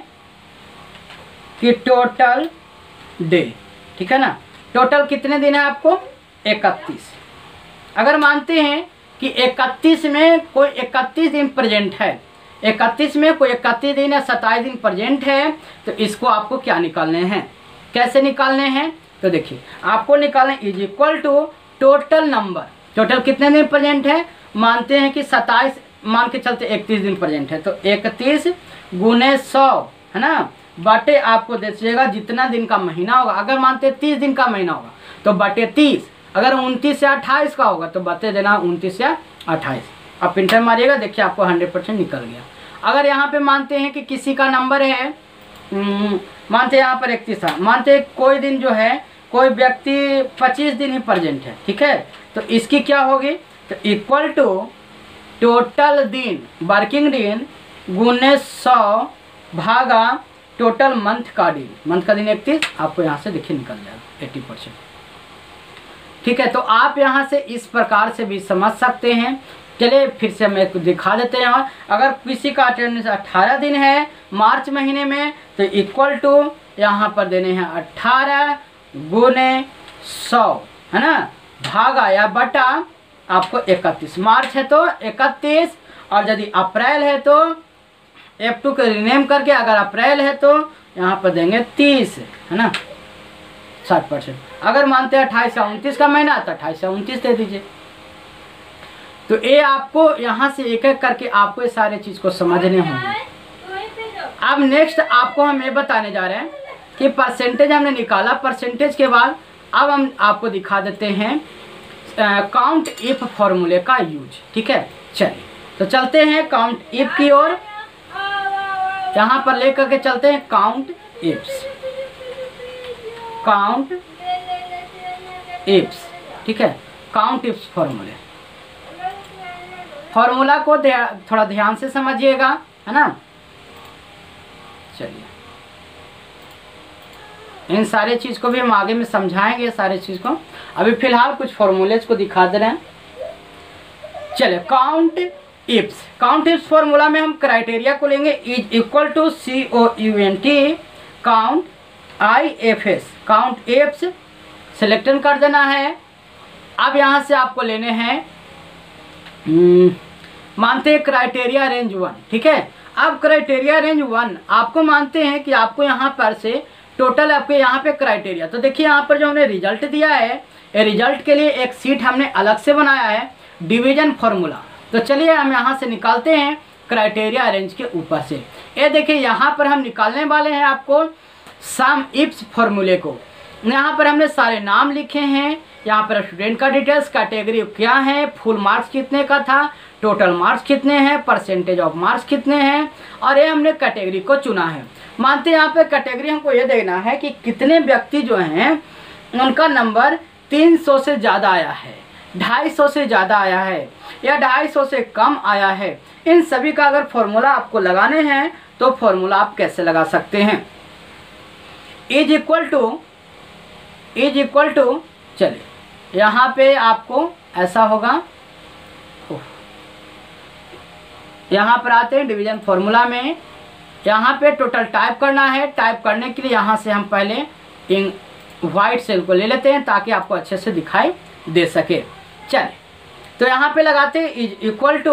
कि टोटल डे, ठीक है ना, टोटल कितने दिन है आपको 31। अगर मानते हैं कि 31 में कोई 31 दिन प्रेजेंट है, 31 में कोई 31 दिन या 27 दिन प्रेजेंट है, तो इसको आपको क्या निकालने हैं, कैसे निकालने हैं, तो देखिए आपको निकालने is equal to total number, total कितने दिन प्रेजेंट है, मानते हैं कि 27 मान के चलते 31 दिन प्रेजेंट है, तो 31 गुने 100 है ना, बटे आपको दे दीजिएगा जितना दिन का महीना होगा। अगर मानते हैं 30 दिन का महीना होगा तो बटे 30, अगर 29 या 28 का होगा तो बते देना 29 या 28। अब प्रिंटर मारिएगा, देखिए आपको 100% निकल गया। अगर यहाँ पे मानते हैं कि किसी का नंबर है, मानते हैं यहाँ पर 31 था, मानते हैं कोई दिन जो है कोई व्यक्ति 25 दिन ही प्रेजेंट है, ठीक है, तो इसकी क्या होगी, तो इक्वल टू टोटल दिन वर्किंग दिन गुने 100 भागा टोटल मंथ का दिन, मंथ का दिन 31, आपको यहाँ से देखिए निकल जाएगा 80%, ठीक है। तो आप यहाँ से इस प्रकार से भी समझ सकते हैं। चलिए फिर से मैं दिखा देते हैं। और अगर किसी का अटेंडेंस 18 दिन है मार्च महीने में, तो इक्वल टू यहाँ पर देने हैं 18 गुने 100 है ना, भागा या बटा आपको 31। मार्च है तो 31, और यदि अप्रैल है तो F2 को रिनेम करके, अगर अप्रैल है तो यहाँ पर देंगे 30 है ना, 60%। अगर मानते हैं 28 या 29 का महीना तो 28 या 29 दे दीजिए। तो ये आपको यहाँ से एक एक करके आपको ये सारे चीज़ को समझने होंगे। अब नेक्स्ट आपको हम ये बताने जा रहे हैं कि परसेंटेज हमने निकाला, परसेंटेज के बाद अब हम आपको दिखा देते हैं काउंट इफ फॉर्मूले का यूज, ठीक है। चलिए तो चलते हैं काउंट इफ की ओर, यहाँ पर लेकर के चलते हैं काउंट इफ्स, काउंट इफ्स, ठीक है, काउंट इफ्स फॉर्मूले। फॉर्मूला को थोड़ा ध्यान से समझिएगा, है ना। चलिए इन सारे चीज को भी हम आगे में समझाएंगे, सारे चीज को। अभी फिलहाल कुछ फॉर्मूलेज को दिखा दे रहे हैं। चलिए count ifs, count ifs formula में हम क्राइटेरिया को लेंगे is equal to COUNT count IFS, count ifs selection कर देना है। अब यहाँ से आपको लेने हैं मानते हैं क्राइटेरिया रेंज 1, ठीक है। अब क्राइटेरिया रेंज 1 आपको मानते हैं कि आपको यहाँ पर से टोटल आपके यहाँ पे क्राइटेरिया, तो देखिए यहाँ पर जो हमने रिजल्ट दिया है, ये रिजल्ट के लिए एक सीट हमने अलग से बनाया है, डिवीजन फॉर्मूला। तो चलिए हम यहाँ से निकालते हैं क्राइटेरिया रेंज के ऊपर से। ये देखिए यहाँ पर हम निकालने वाले हैं आपको सम इफ्स फॉर्मूले को। यहाँ पर हमने सारे नाम लिखे हैं, यहाँ पर स्टूडेंट का डिटेल्स, कैटेगरी क्या है, फुल मार्क्स कितने का था, टोटल मार्क्स कितने हैं, परसेंटेज ऑफ मार्क्स कितने हैं, और ये हमने कैटेगरी को चुना है। मानते हैं यहाँ पे कैटेगरी हमको ये देखना है कि कितने व्यक्ति जो हैं उनका नंबर 300 से ज़्यादा आया है, 250 से ज़्यादा आया है या 250 से कम आया है, इन सभी का अगर फॉर्मूला आपको लगाने हैं तो फॉर्मूला आप कैसे लगा सकते हैं। इज इक्वल टू चलिए यहाँ पे आपको ऐसा होगा, यहाँ पर आते हैं डिवीजन फॉर्मूला में, यहाँ पे टोटल टाइप करना है। टाइप करने के लिए यहाँ से हम पहले इन वाइट सेल को ले लेते हैं ताकि आपको अच्छे से दिखाई दे सके। चलिए तो यहाँ पे लगाते हैं is equal to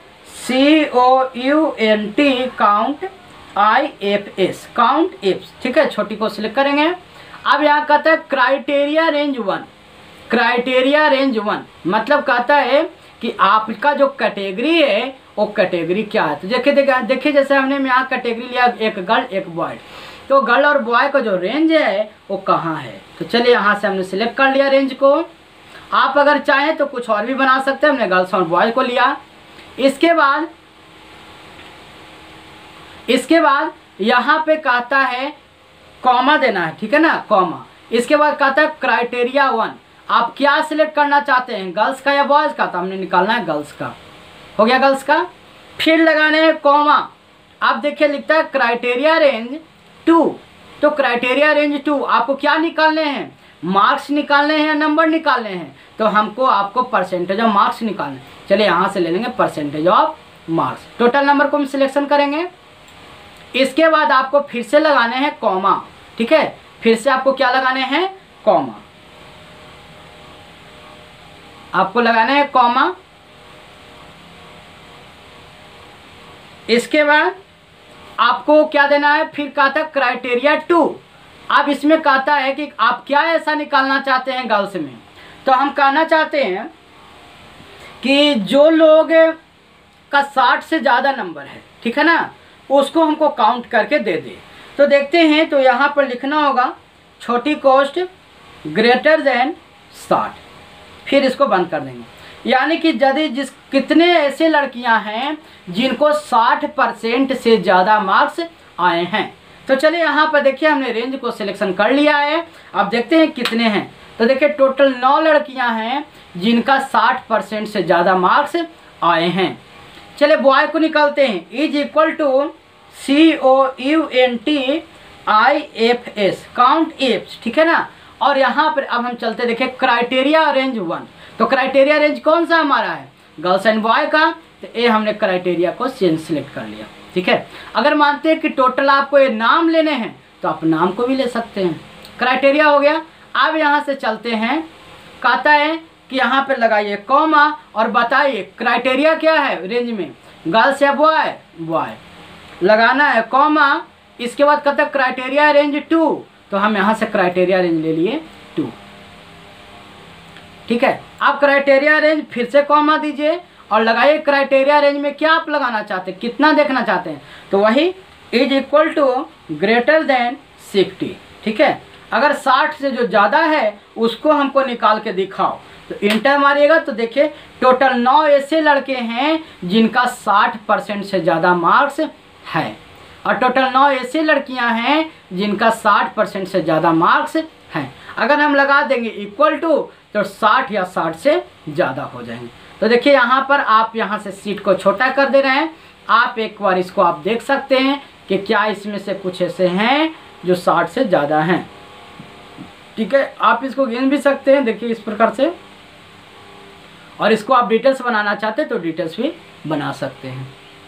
COUNT count IFS count ifs, ठीक है, छोटी को सिलेक्ट करेंगे। अब यहाँ कहता है क्राइटेरिया रेंज 1, क्राइटेरिया रेंज 1 मतलब कहता है कि आपका जो कैटेगरी है वो कैटेगरी क्या है। तो देखिए जैसे हमने यहाँ कैटेगरी लिया एक गर्ल एक बॉय, तो गर्ल और बॉय का जो रेंज है वो कहाँ है। तो चलिए यहाँ से हमने सिलेक्ट कर लिया रेंज को। आप अगर चाहें तो कुछ और भी बना सकते हैं, हमने गर्ल्स और बॉय को लिया। इसके बाद यहाँ पे कहता है कॉमा देना है, ठीक है ना, कॉमा। इसके बाद कहता है क्राइटेरिया 1, आप क्या सिलेक्ट करना चाहते हैं, गर्ल्स का या बॉयज़ का। तो हमने निकालना है गर्ल्स का, हो गया गर्ल्स का। फिर लगाने हैं कॉमा। आप देखिए लिखता है क्राइटेरिया रेंज 2, तो क्राइटेरिया रेंज 2 आपको क्या निकालने हैं, मार्क्स निकालने हैं या नंबर निकालने हैं। तो हमको आपको परसेंटेज ऑफ मार्क्स निकालने हैं। चलिए यहाँ से ले लेंगे percentage of marks, total number को हम सिलेक्शन करेंगे। इसके बाद आपको फिर से लगाने हैं कॉमा, ठीक है, फिर से आपको क्या लगाने हैं, कॉमा, आपको लगाना है कॉमा। इसके बाद आपको क्या देना है, फिर कहता है क्राइटेरिया 2। अब इसमें कहता है कि आप क्या ऐसा निकालना चाहते हैं गर्ल्स में। तो हम कहना चाहते हैं कि जो लोग का 60 से ज़्यादा नंबर है, ठीक है ना, उसको हमको काउंट करके दे दे। तो देखते हैं, तो यहाँ पर लिखना होगा छोटी कॉस्ट ग्रेटर देन 60, फिर इसको बंद कर देंगे। यानी कि यदि कितने ऐसे लड़कियां हैं जिनको 60% से ज़्यादा मार्क्स आए हैं। तो चलिए यहाँ पर देखिए हमने रेंज को सिलेक्शन कर लिया है। अब देखते हैं कितने हैं। तो देखिए टोटल 9 लड़कियां हैं जिनका 60% से ज़्यादा मार्क्स आए हैं। चलिए बॉय को निकालते हैं, is equal to COUNT count ifs, ठीक है ना। और यहाँ पर अब हम चलते देखिए क्राइटेरिया रेंज 1। तो क्राइटेरिया रेंज कौन सा हमारा है, गर्ल्स एंड बॉय का। तो ये हमने क्राइटेरिया को सिलेक्ट कर लिया, ठीक है। अगर मानते हैं कि टोटल आपको ये नाम लेने हैं तो आप नाम को भी ले सकते हैं। क्राइटेरिया हो गया। अब यहाँ से चलते हैं, कहता है कि यहाँ पे लगाइए कॉमा और बताइए क्राइटेरिया क्या है रेंज में, गर्ल्स या बॉय, बॉय लगाना है कॉमा। इसके बाद कहता है क्राइटेरिया रेंज 2, तो हम यहाँ से क्राइटेरिया रेंज ले लिए 2, ठीक है। आप क्राइटेरिया रेंज फिर से कॉमा दीजिए और लगाइए क्राइटेरिया रेंज में क्या आप लगाना चाहते हैं, कितना देखना चाहते हैं। तो वही is equal to greater than 60, ठीक है। अगर 60 से जो ज़्यादा है उसको हमको निकाल के दिखाओ। तो इंटर मारिएगा तो देखिए टोटल 9 ऐसे लड़के हैं जिनका 60% से ज़्यादा मार्क्स है, और टोटल 9 ऐसी लड़कियां हैं जिनका 60% से ज़्यादा मार्क्स हैं। अगर हम लगा देंगे इक्वल टू तो 60 या 60 से ज़्यादा हो जाएंगे। तो देखिए यहाँ पर आप यहाँ से सीट को छोटा कर दे रहे हैं। आप एक बार इसको आप देख सकते हैं कि क्या इसमें से कुछ ऐसे हैं जो 60 से ज़्यादा हैं, ठीक है। आप इसको गिन भी सकते हैं, देखिए इस प्रकार से। और इसको आप डिटेल्स बनाना चाहते हैं तो डिटेल्स भी बना सकते हैं।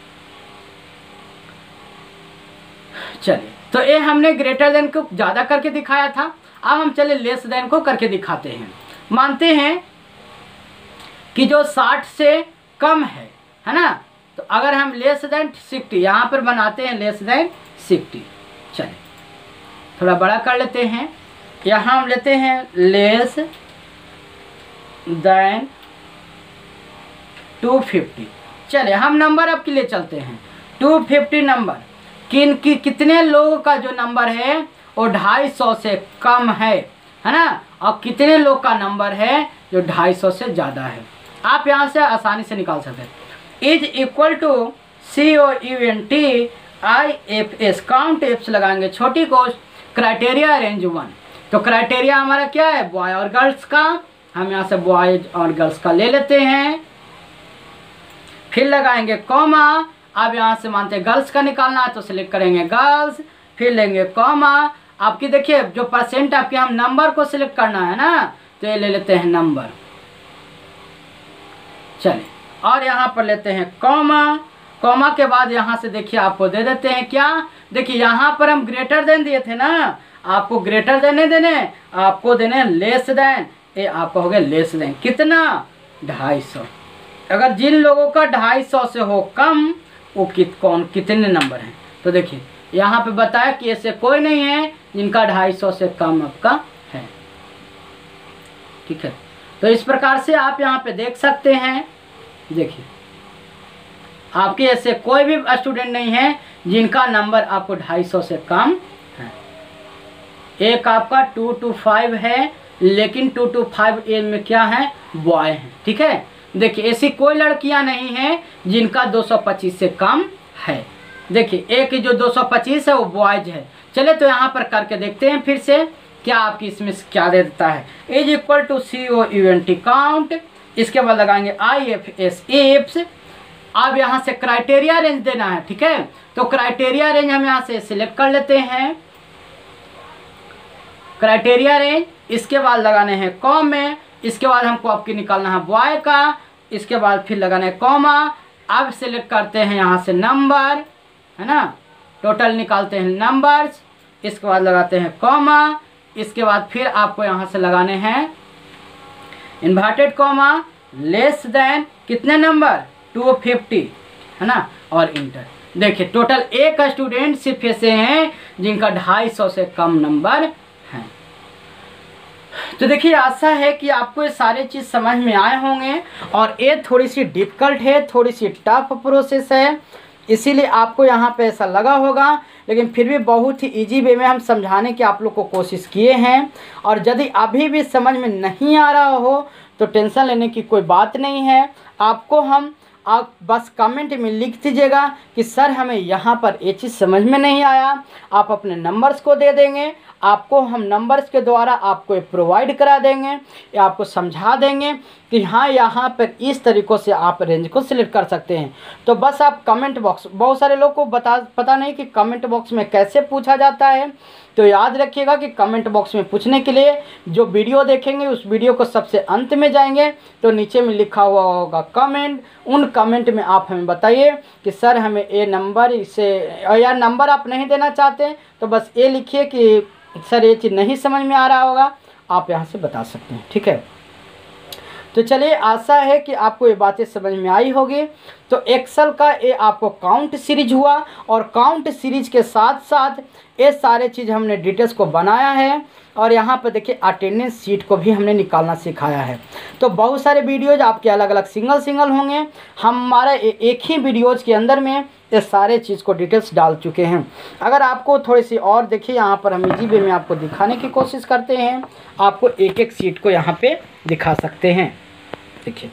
चलिए तो ये हमने ग्रेटर देन को ज़्यादा करके दिखाया था। अब हम चले लेस देन को करके दिखाते हैं। मानते हैं कि जो 60 से कम है ना, तो अगर हम लेस देन 60 यहाँ पर बनाते हैं लेस देन 60। चलिए थोड़ा बड़ा कर लेते हैं, यहाँ हम लेते हैं लेस देन 250। चलिए हम नंबर अब के लिए चलते हैं। 250 नंबर कितने लोगों का जो नंबर है वो 250 से कम है ना, और कितने लोग का नंबर है जो 250 से ज़्यादा है। आप यहाँ से आसानी से निकाल सकते हैं। Is equal to COUNT count ifs लगाएंगे छोटी कोस्ट क्राइटेरिया रेंज 1। तो क्राइटेरिया हमारा क्या है, बॉय और गर्ल्स का, हम यहाँ से बॉयज और गर्ल्स का ले लेते हैं, फिर लगाएंगे कॉमा। अब यहाँ से मानते हैं गर्ल्स का निकालना है तो सिलेक्ट करेंगे गर्ल्स, फिर लेंगे कॉमा। आपकी देखिए जो परसेंट आपके, हम नंबर को सिलेक्ट करना है ना, तो ये ले लेते हैं नंबर। चलिए, और यहाँ पर लेते हैं कॉमा। कॉमा के बाद यहाँ से देखिए आपको दे देते हैं क्या, देखिए यहाँ पर हम ग्रेटर देन दिए थे ना, आपको ग्रेटर देने आपको देने लेस देन, ये आपको हो गया लेस देन कितना 250। अगर जिन लोगों का 250 से हो कम वो कितने नंबर हैं, तो देखिए यहाँ पे बताया कि ऐसे कोई नहीं है जिनका 250 से कम आपका है। ठीक है, तो इस प्रकार से आप यहाँ पे देख सकते हैं। देखिए आपके ऐसे कोई भी स्टूडेंट नहीं है जिनका नंबर आपको 250 से कम है। एक आपका 2 to 5 है, लेकिन 2 to 5 एज में क्या है, बॉय है। ठीक है, देखिए ऐसी कोई लड़कियां नहीं हैं जिनका 225 से कम है। देखिए एक जो 225 है वो बॉयज है। चले तो यहाँ पर करके देखते हैं फिर से क्या आपकी इसमें क्या दे देता है। Is equal to COUNT count, इसके बाद लगाएंगे IFS इफ्स। अब यहाँ से क्राइटेरिया रेंज देना है। ठीक है, तो क्राइटेरिया रेंज हम यहाँ से सिलेक्ट कर लेते हैं, क्राइटेरिया रेंज। इसके बाद लगाने हैं कॉम में, इसके बाद हमको आपकी निकालना है बॉय का, इसके बाद फिर लगाना है कॉमा। अब सिलेक्ट करते हैं यहाँ से नंबर, है ना, टोटल निकालते हैं नंबर्स, इसके बाद लगाते हैं कॉमा। इसके बाद फिर आपको यहाँ से लगाने हैं इन्वर्टेड कॉमा, लेस देन कितने नंबर 250, है ना, और इंटर। देखिए टोटल एक स्टूडेंट सिर्फ ऐसे हैं जिनका 250 से कम नंबर हैं। तो देखिए आशा है कि आपको ये सारे चीज़ समझ में आए होंगे, और ये थोड़ी सी डिफ़िकल्ट है, थोड़ी सी टफ प्रोसेस है, इसीलिए आपको यहाँ पे ऐसा लगा होगा, लेकिन फिर भी बहुत ही इजी वे में हम समझाने की आप लोग को कोशिश किए हैं। और यदि अभी भी समझ में नहीं आ रहा हो तो टेंशन लेने की कोई बात नहीं है। आपको आप बस कमेंट में लिख दीजिएगा कि सर हमें यहाँ पर ये चीज़ समझ में नहीं आया, आप अपने नंबर्स को दे देंगे, आपको हम नंबर्स के द्वारा आपको प्रोवाइड करा देंगे या आपको समझा देंगे कि हाँ यहाँ पर इस तरीक़ों से आप रेंज को सिलेक्ट कर सकते हैं। तो बस आप कमेंट बॉक्स, बहुत सारे लोग को पता नहीं कि कमेंट बॉक्स में कैसे पूछा जाता है, तो याद रखिएगा कि कमेंट बॉक्स में पूछने के लिए जो वीडियो देखेंगे उस वीडियो को सबसे अंत में जाएंगे तो नीचे में लिखा हुआ होगा कमेंट, उन कमेंट में आप हमें बताइए कि सर हमें ये नंबर, इसे या नंबर आप नहीं देना चाहते तो बस ये लिखिए कि सर ये चीज़ नहीं समझ में आ रहा होगा, आप यहाँ से बता सकते हैं। ठीक है, तो चलिए आशा है कि आपको ये बातें समझ में आई होगी। तो एक्सेल का ये आपको काउंट सीरीज हुआ, और काउंट सीरीज के साथ साथ ये सारे चीज़ हमने डिटेल्स को बनाया है, और यहाँ पर देखिए अटेंडेंस शीट को भी हमने निकालना सिखाया है। तो बहुत सारे वीडियोज आपके अलग अलग सिंगल होंगे, हमारा एक ही वीडियोज़ के अंदर में ये सारे चीज़ को डिटेल्स डाल चुके हैं। अगर आपको थोड़ी सी और देखिए, यहाँ पर हम इजी वे में आपको दिखाने की कोशिश करते हैं, आपको एक एक सीट को यहाँ पे दिखा सकते हैं। देखिए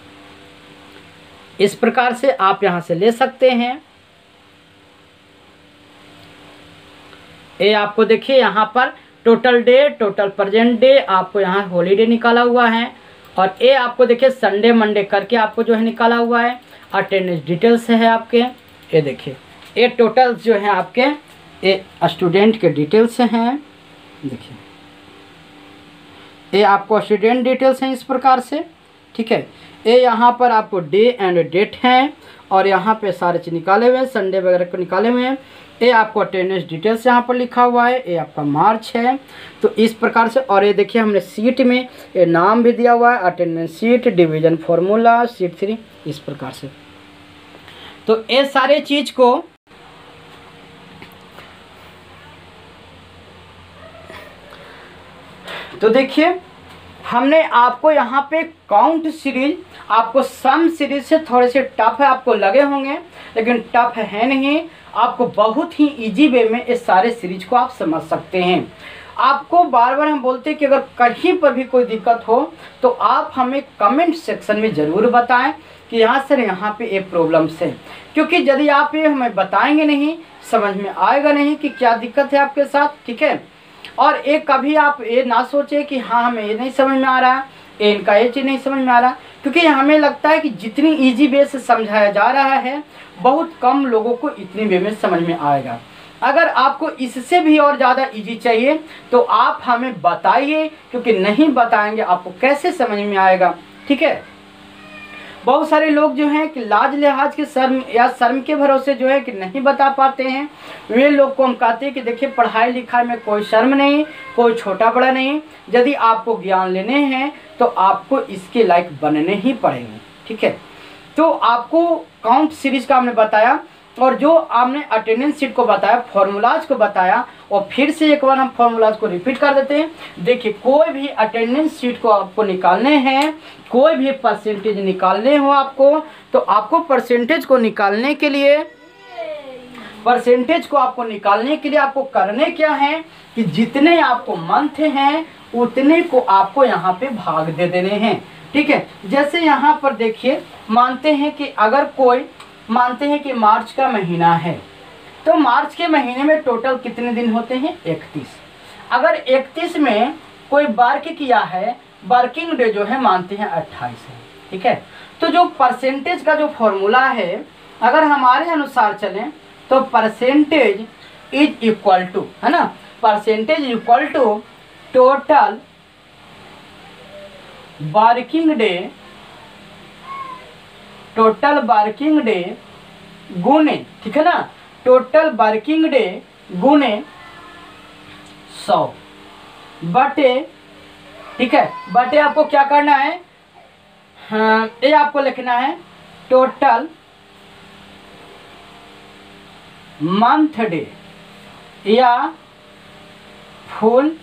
इस प्रकार से आप यहाँ से ले सकते हैं। ये आपको देखिए यहाँ पर total day, total present day, आपको यहाँ हॉलीडे निकाला हुआ है, और ये आपको देखिए संडे मंडे करके आपको जो है निकाला हुआ है। अटेंडेंस डिटेल्स है आपके, ये देखिए ये टोटल जो है आपके ये स्टूडेंट के डिटेल्स हैं। देखिए ये आपको स्टूडेंट डिटेल्स हैं इस प्रकार से। ठीक है, ये यहाँ पर आपको डे एंड डेट हैं, और यहाँ पे सारे चीज़ निकाले हुए हैं, संडे वगैरह को निकाले हुए हैं। ये आपको अटेंडेंस डिटेल्स यहाँ पर लिखा हुआ है, ये आपका मार्च है। तो इस प्रकार से, और ये देखिए हमने सीट में ये नाम भी दिया हुआ है, attendance sheet, division formula, sheet 3, इस प्रकार से। तो ये सारे चीज़ को तो देखिए हमने आपको यहाँ पे काउंट सीरीज, आपको सम सीरीज से थोड़े से टफ है आपको लगे होंगे, लेकिन टफ है नहीं, आपको बहुत ही इजी वे में इस सारे सीरीज को आप समझ सकते हैं। आपको बार बार हम बोलते हैं कि अगर कहीं पर भी कोई दिक्कत हो तो आप हमें कमेंट सेक्शन में ज़रूर बताएं कि यहाँ सर यहाँ पे ये प्रॉब्लम्स है, क्योंकि यदि आप ये हमें बताएंगे नहीं, समझ में आएगा नहीं कि क्या दिक्कत है आपके साथ। ठीक है, और एक कभी आप ये ना सोचे कि हाँ हमें ये नहीं समझ में आ रहा है, इनका ये चीज़ नहीं समझ में आ रहा, क्योंकि हमें लगता है कि जितनी इजी वे से समझाया जा रहा है बहुत कम लोगों को इतनी वे में समझ में आएगा। अगर आपको इससे भी और ज़्यादा इजी चाहिए तो आप हमें बताइए, क्योंकि नहीं बताएंगे आपको कैसे समझ में आएगा। ठीक है, बहुत सारे लोग जो हैं कि लाज लिहाज के शर्म के भरोसे जो है कि नहीं बता पाते हैं। वे लोग को हम कहते हैं कि देखिए पढ़ाई लिखाई में कोई शर्म नहीं, कोई छोटा बड़ा नहीं। यदि आपको ज्ञान लेने हैं तो आपको इसके लायक बनने ही पड़ेंगे। ठीक है, तो आपको काउंट सीरीज का हमने बताया और जो आपने अटेंडेंस शीट को बताया, फॉर्मूलाज को बताया, और फिर से एक बार हम फॉर्मूलाज को रिपीट कर देते हैं। देखिए कोई भी अटेंडेंस शीट को आपको निकालने हैं, कोई भी परसेंटेज निकालने हो आपको, तो आपको परसेंटेज को निकालने के लिए आपको करने क्या है कि जितने आपको मंथ हैं उतने को आपको यहाँ पे भाग दे देने हैं। ठीक है, जैसे यहाँ पर देखिए मानते हैं कि मार्च का महीना है, तो मार्च के महीने में टोटल कितने दिन होते हैं? 31। अगर 31 में कोई वर्क किया है, वर्किंग डे जो है मानते हैं 28 है। ठीक है, तो जो परसेंटेज का जो फॉर्मूला है अगर हमारे अनुसार चलें तो परसेंटेज इज इक्वल टू, है ना, percentage equal to total working day गुने, ठीक है ना, टोटल वर्किंग डे गुने 100 बटे, ठीक है, बटे आपको क्या करना है, हाँ, ये आपको लिखना है टोटल मंथ डे या फुल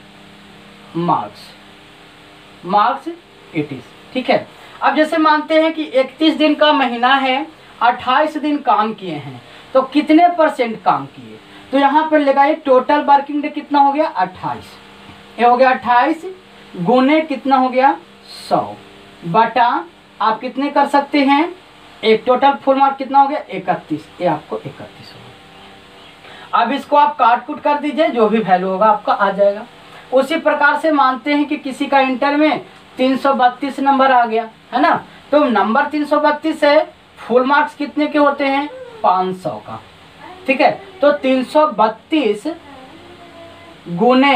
मार्क्स इट इज। ठीक है, अब जैसे मानते हैं कि 31 दिन का महीना है, 28 दिन काम किए हैं, तो कितने परसेंट काम किए, तो यहाँ पर लगाइए टोटल वर्किंग डे कितना हो गया 28, ये हो गया 28 गुने कितना हो गया 100 बटा आप कितने कर सकते हैं, एक टोटल फुल मार्क कितना हो गया 31, ये आपको 31 होगा। अब इसको आप काट कूट कर दीजिए, जो भी वैल्यू होगा आपका आ जाएगा। उसी प्रकार से मानते हैं कि किसी का इंटर में 332 नंबर आ गया, है ना, तो नंबर 332 है, फुल मार्क्स कितने के होते हैं 500 का। ठीक है, तो 332 गुने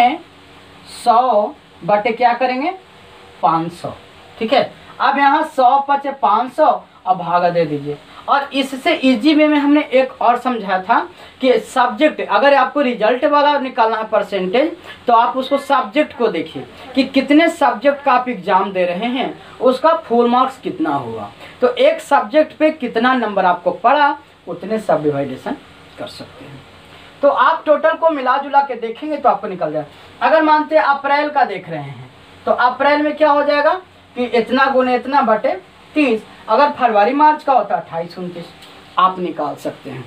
100 बटे क्या करेंगे 500। ठीक है, अब यहाँ 100 पचे 500, अब भागा दे दीजिए। और इससे इजी वे में हमने एक और समझाया था कि सब्जेक्ट, अगर आपको रिजल्ट वाला निकालना है परसेंटेज, तो आप उसको सब्जेक्ट को देखिए कि कितने सब्जेक्ट का आप एग्जाम दे रहे हैं, उसका फुल मार्क्स कितना होगा, तो एक सब्जेक्ट पे कितना नंबर आपको पड़ा उतने सब डिवाइडेशन कर सकते हैं। तो आप टोटल को मिला जुला के देखेंगे तो आपको निकल जाए। अगर मानते हैं अप्रैल का देख रहे हैं, तो अप्रैल में क्या हो जाएगा कि इतना गुने इतना बटे 30। अगर फरवरी मार्च का होता 28 29, आप निकाल सकते हैं।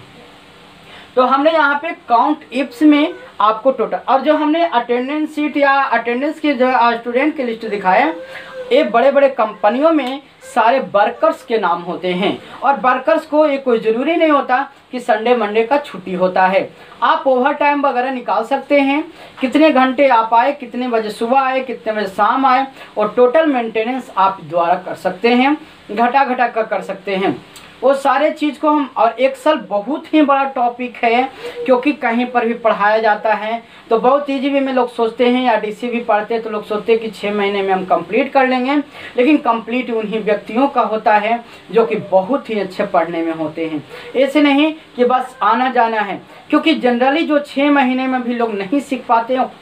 तो हमने यहाँ पे काउंट इप्स में आपको टोटल, और जो हमने अटेंडेंस शीट या अटेंडेंस की जो स्टूडेंट की लिस्ट दिखाया, ये बड़े बड़े कंपनियों में सारे वर्कर्स के नाम होते हैं, और वर्कर्स को ये कोई ज़रूरी नहीं होता कि संडे मंडे का छुट्टी होता है। आप ओवर टाइम वगैरह निकाल सकते हैं, कितने घंटे आप आए, कितने बजे सुबह आए, कितने बजे शाम आए, और टोटल मेंटेनेंस आप द्वारा कर सकते हैं, घटा घटा कर सकते हैं वो सारे चीज़ को हम। और एक्सेल बहुत ही बड़ा टॉपिक है, क्योंकि कहीं पर भी पढ़ाया जाता है, तो बहुत ईजी वे में लोग सोचते हैं, या डीसी भी पढ़ते हैं तो लोग सोचते हैं कि 6 महीने में हम कंप्लीट कर लेंगे, लेकिन कंप्लीट उन्हीं व्यक्तियों का होता है जो कि बहुत ही अच्छे पढ़ने में होते हैं। ऐसे नहीं कि बस आना जाना है, क्योंकि जनरली जो 6 महीने में भी लोग नहीं सीख पाते हैं,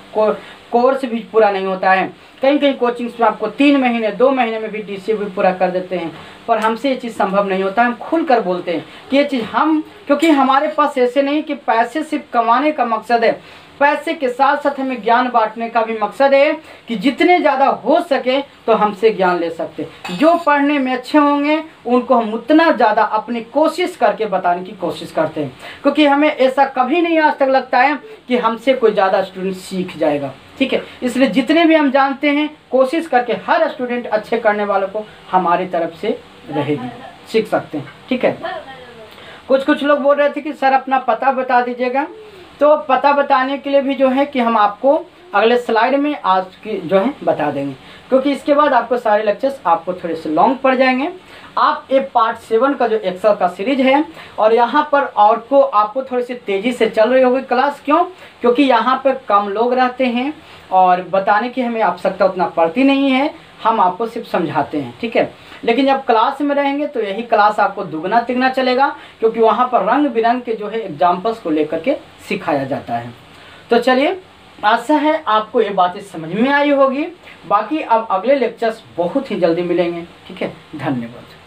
कोर्स भी पूरा नहीं होता है। कहीं कहीं कोचिंग्स में आपको 3 महीने 2 महीने में भी डीसी भी पूरा कर देते हैं, पर हमसे ये चीज़ संभव नहीं होता। हम खुल कर बोलते हैं कि ये चीज़ हम, क्योंकि हमारे पास ऐसे नहीं कि पैसे सिर्फ कमाने का मकसद है, पैसे के साथ साथ हमें ज्ञान बांटने का भी मकसद है कि जितने ज़्यादा हो सके तो हमसे ज्ञान ले सकते। जो पढ़ने में अच्छे होंगे उनको हम उतना ज़्यादा अपनी कोशिश करके बताने की कोशिश करते हैं, क्योंकि हमें ऐसा कभी नहीं आज तक लगता है कि हमसे कोई ज़्यादा स्टूडेंट सीख जाएगा। ठीक है, इसलिए जितने भी हम जानते हैं कोशिश करके हर स्टूडेंट अच्छे करने वालों को हमारी तरफ से रहेगी, सीख सकते हैं। ठीक है, कुछ लोग बोल रहे थे कि सर अपना पता बता दीजिएगा, तो पता बताने के लिए भी जो है कि हम आपको अगले स्लाइड में आज की जो है बता देंगे। क्योंकि इसके बाद आपको सारे लेक्चर्स आपको थोड़े से लॉन्ग पड़ जाएंगे। आप ये पार्ट 7 का जो एक्सेल का सीरीज है, और यहाँ पर आपको थोड़ी सी तेज़ी से चल रही होगी क्लास। क्यों? क्योंकि यहाँ पर कम लोग रहते हैं और बताने की हमें आवश्यकता उतना पड़ती नहीं है, हम आपको सिर्फ समझाते हैं, ठीक है। लेकिन जब क्लास में रहेंगे तो यही क्लास आपको दुगना तिगना चलेगा, क्योंकि वहाँ पर रंग बिरंग के जो है एग्जाम्पल्स को लेकर के सिखाया जाता है। तो चलिए, आशा है आपको ये बातें समझ में आई होगी। बाकी अब अगले लेक्चर्स बहुत ही जल्दी मिलेंगे, ठीक है। धन्यवाद।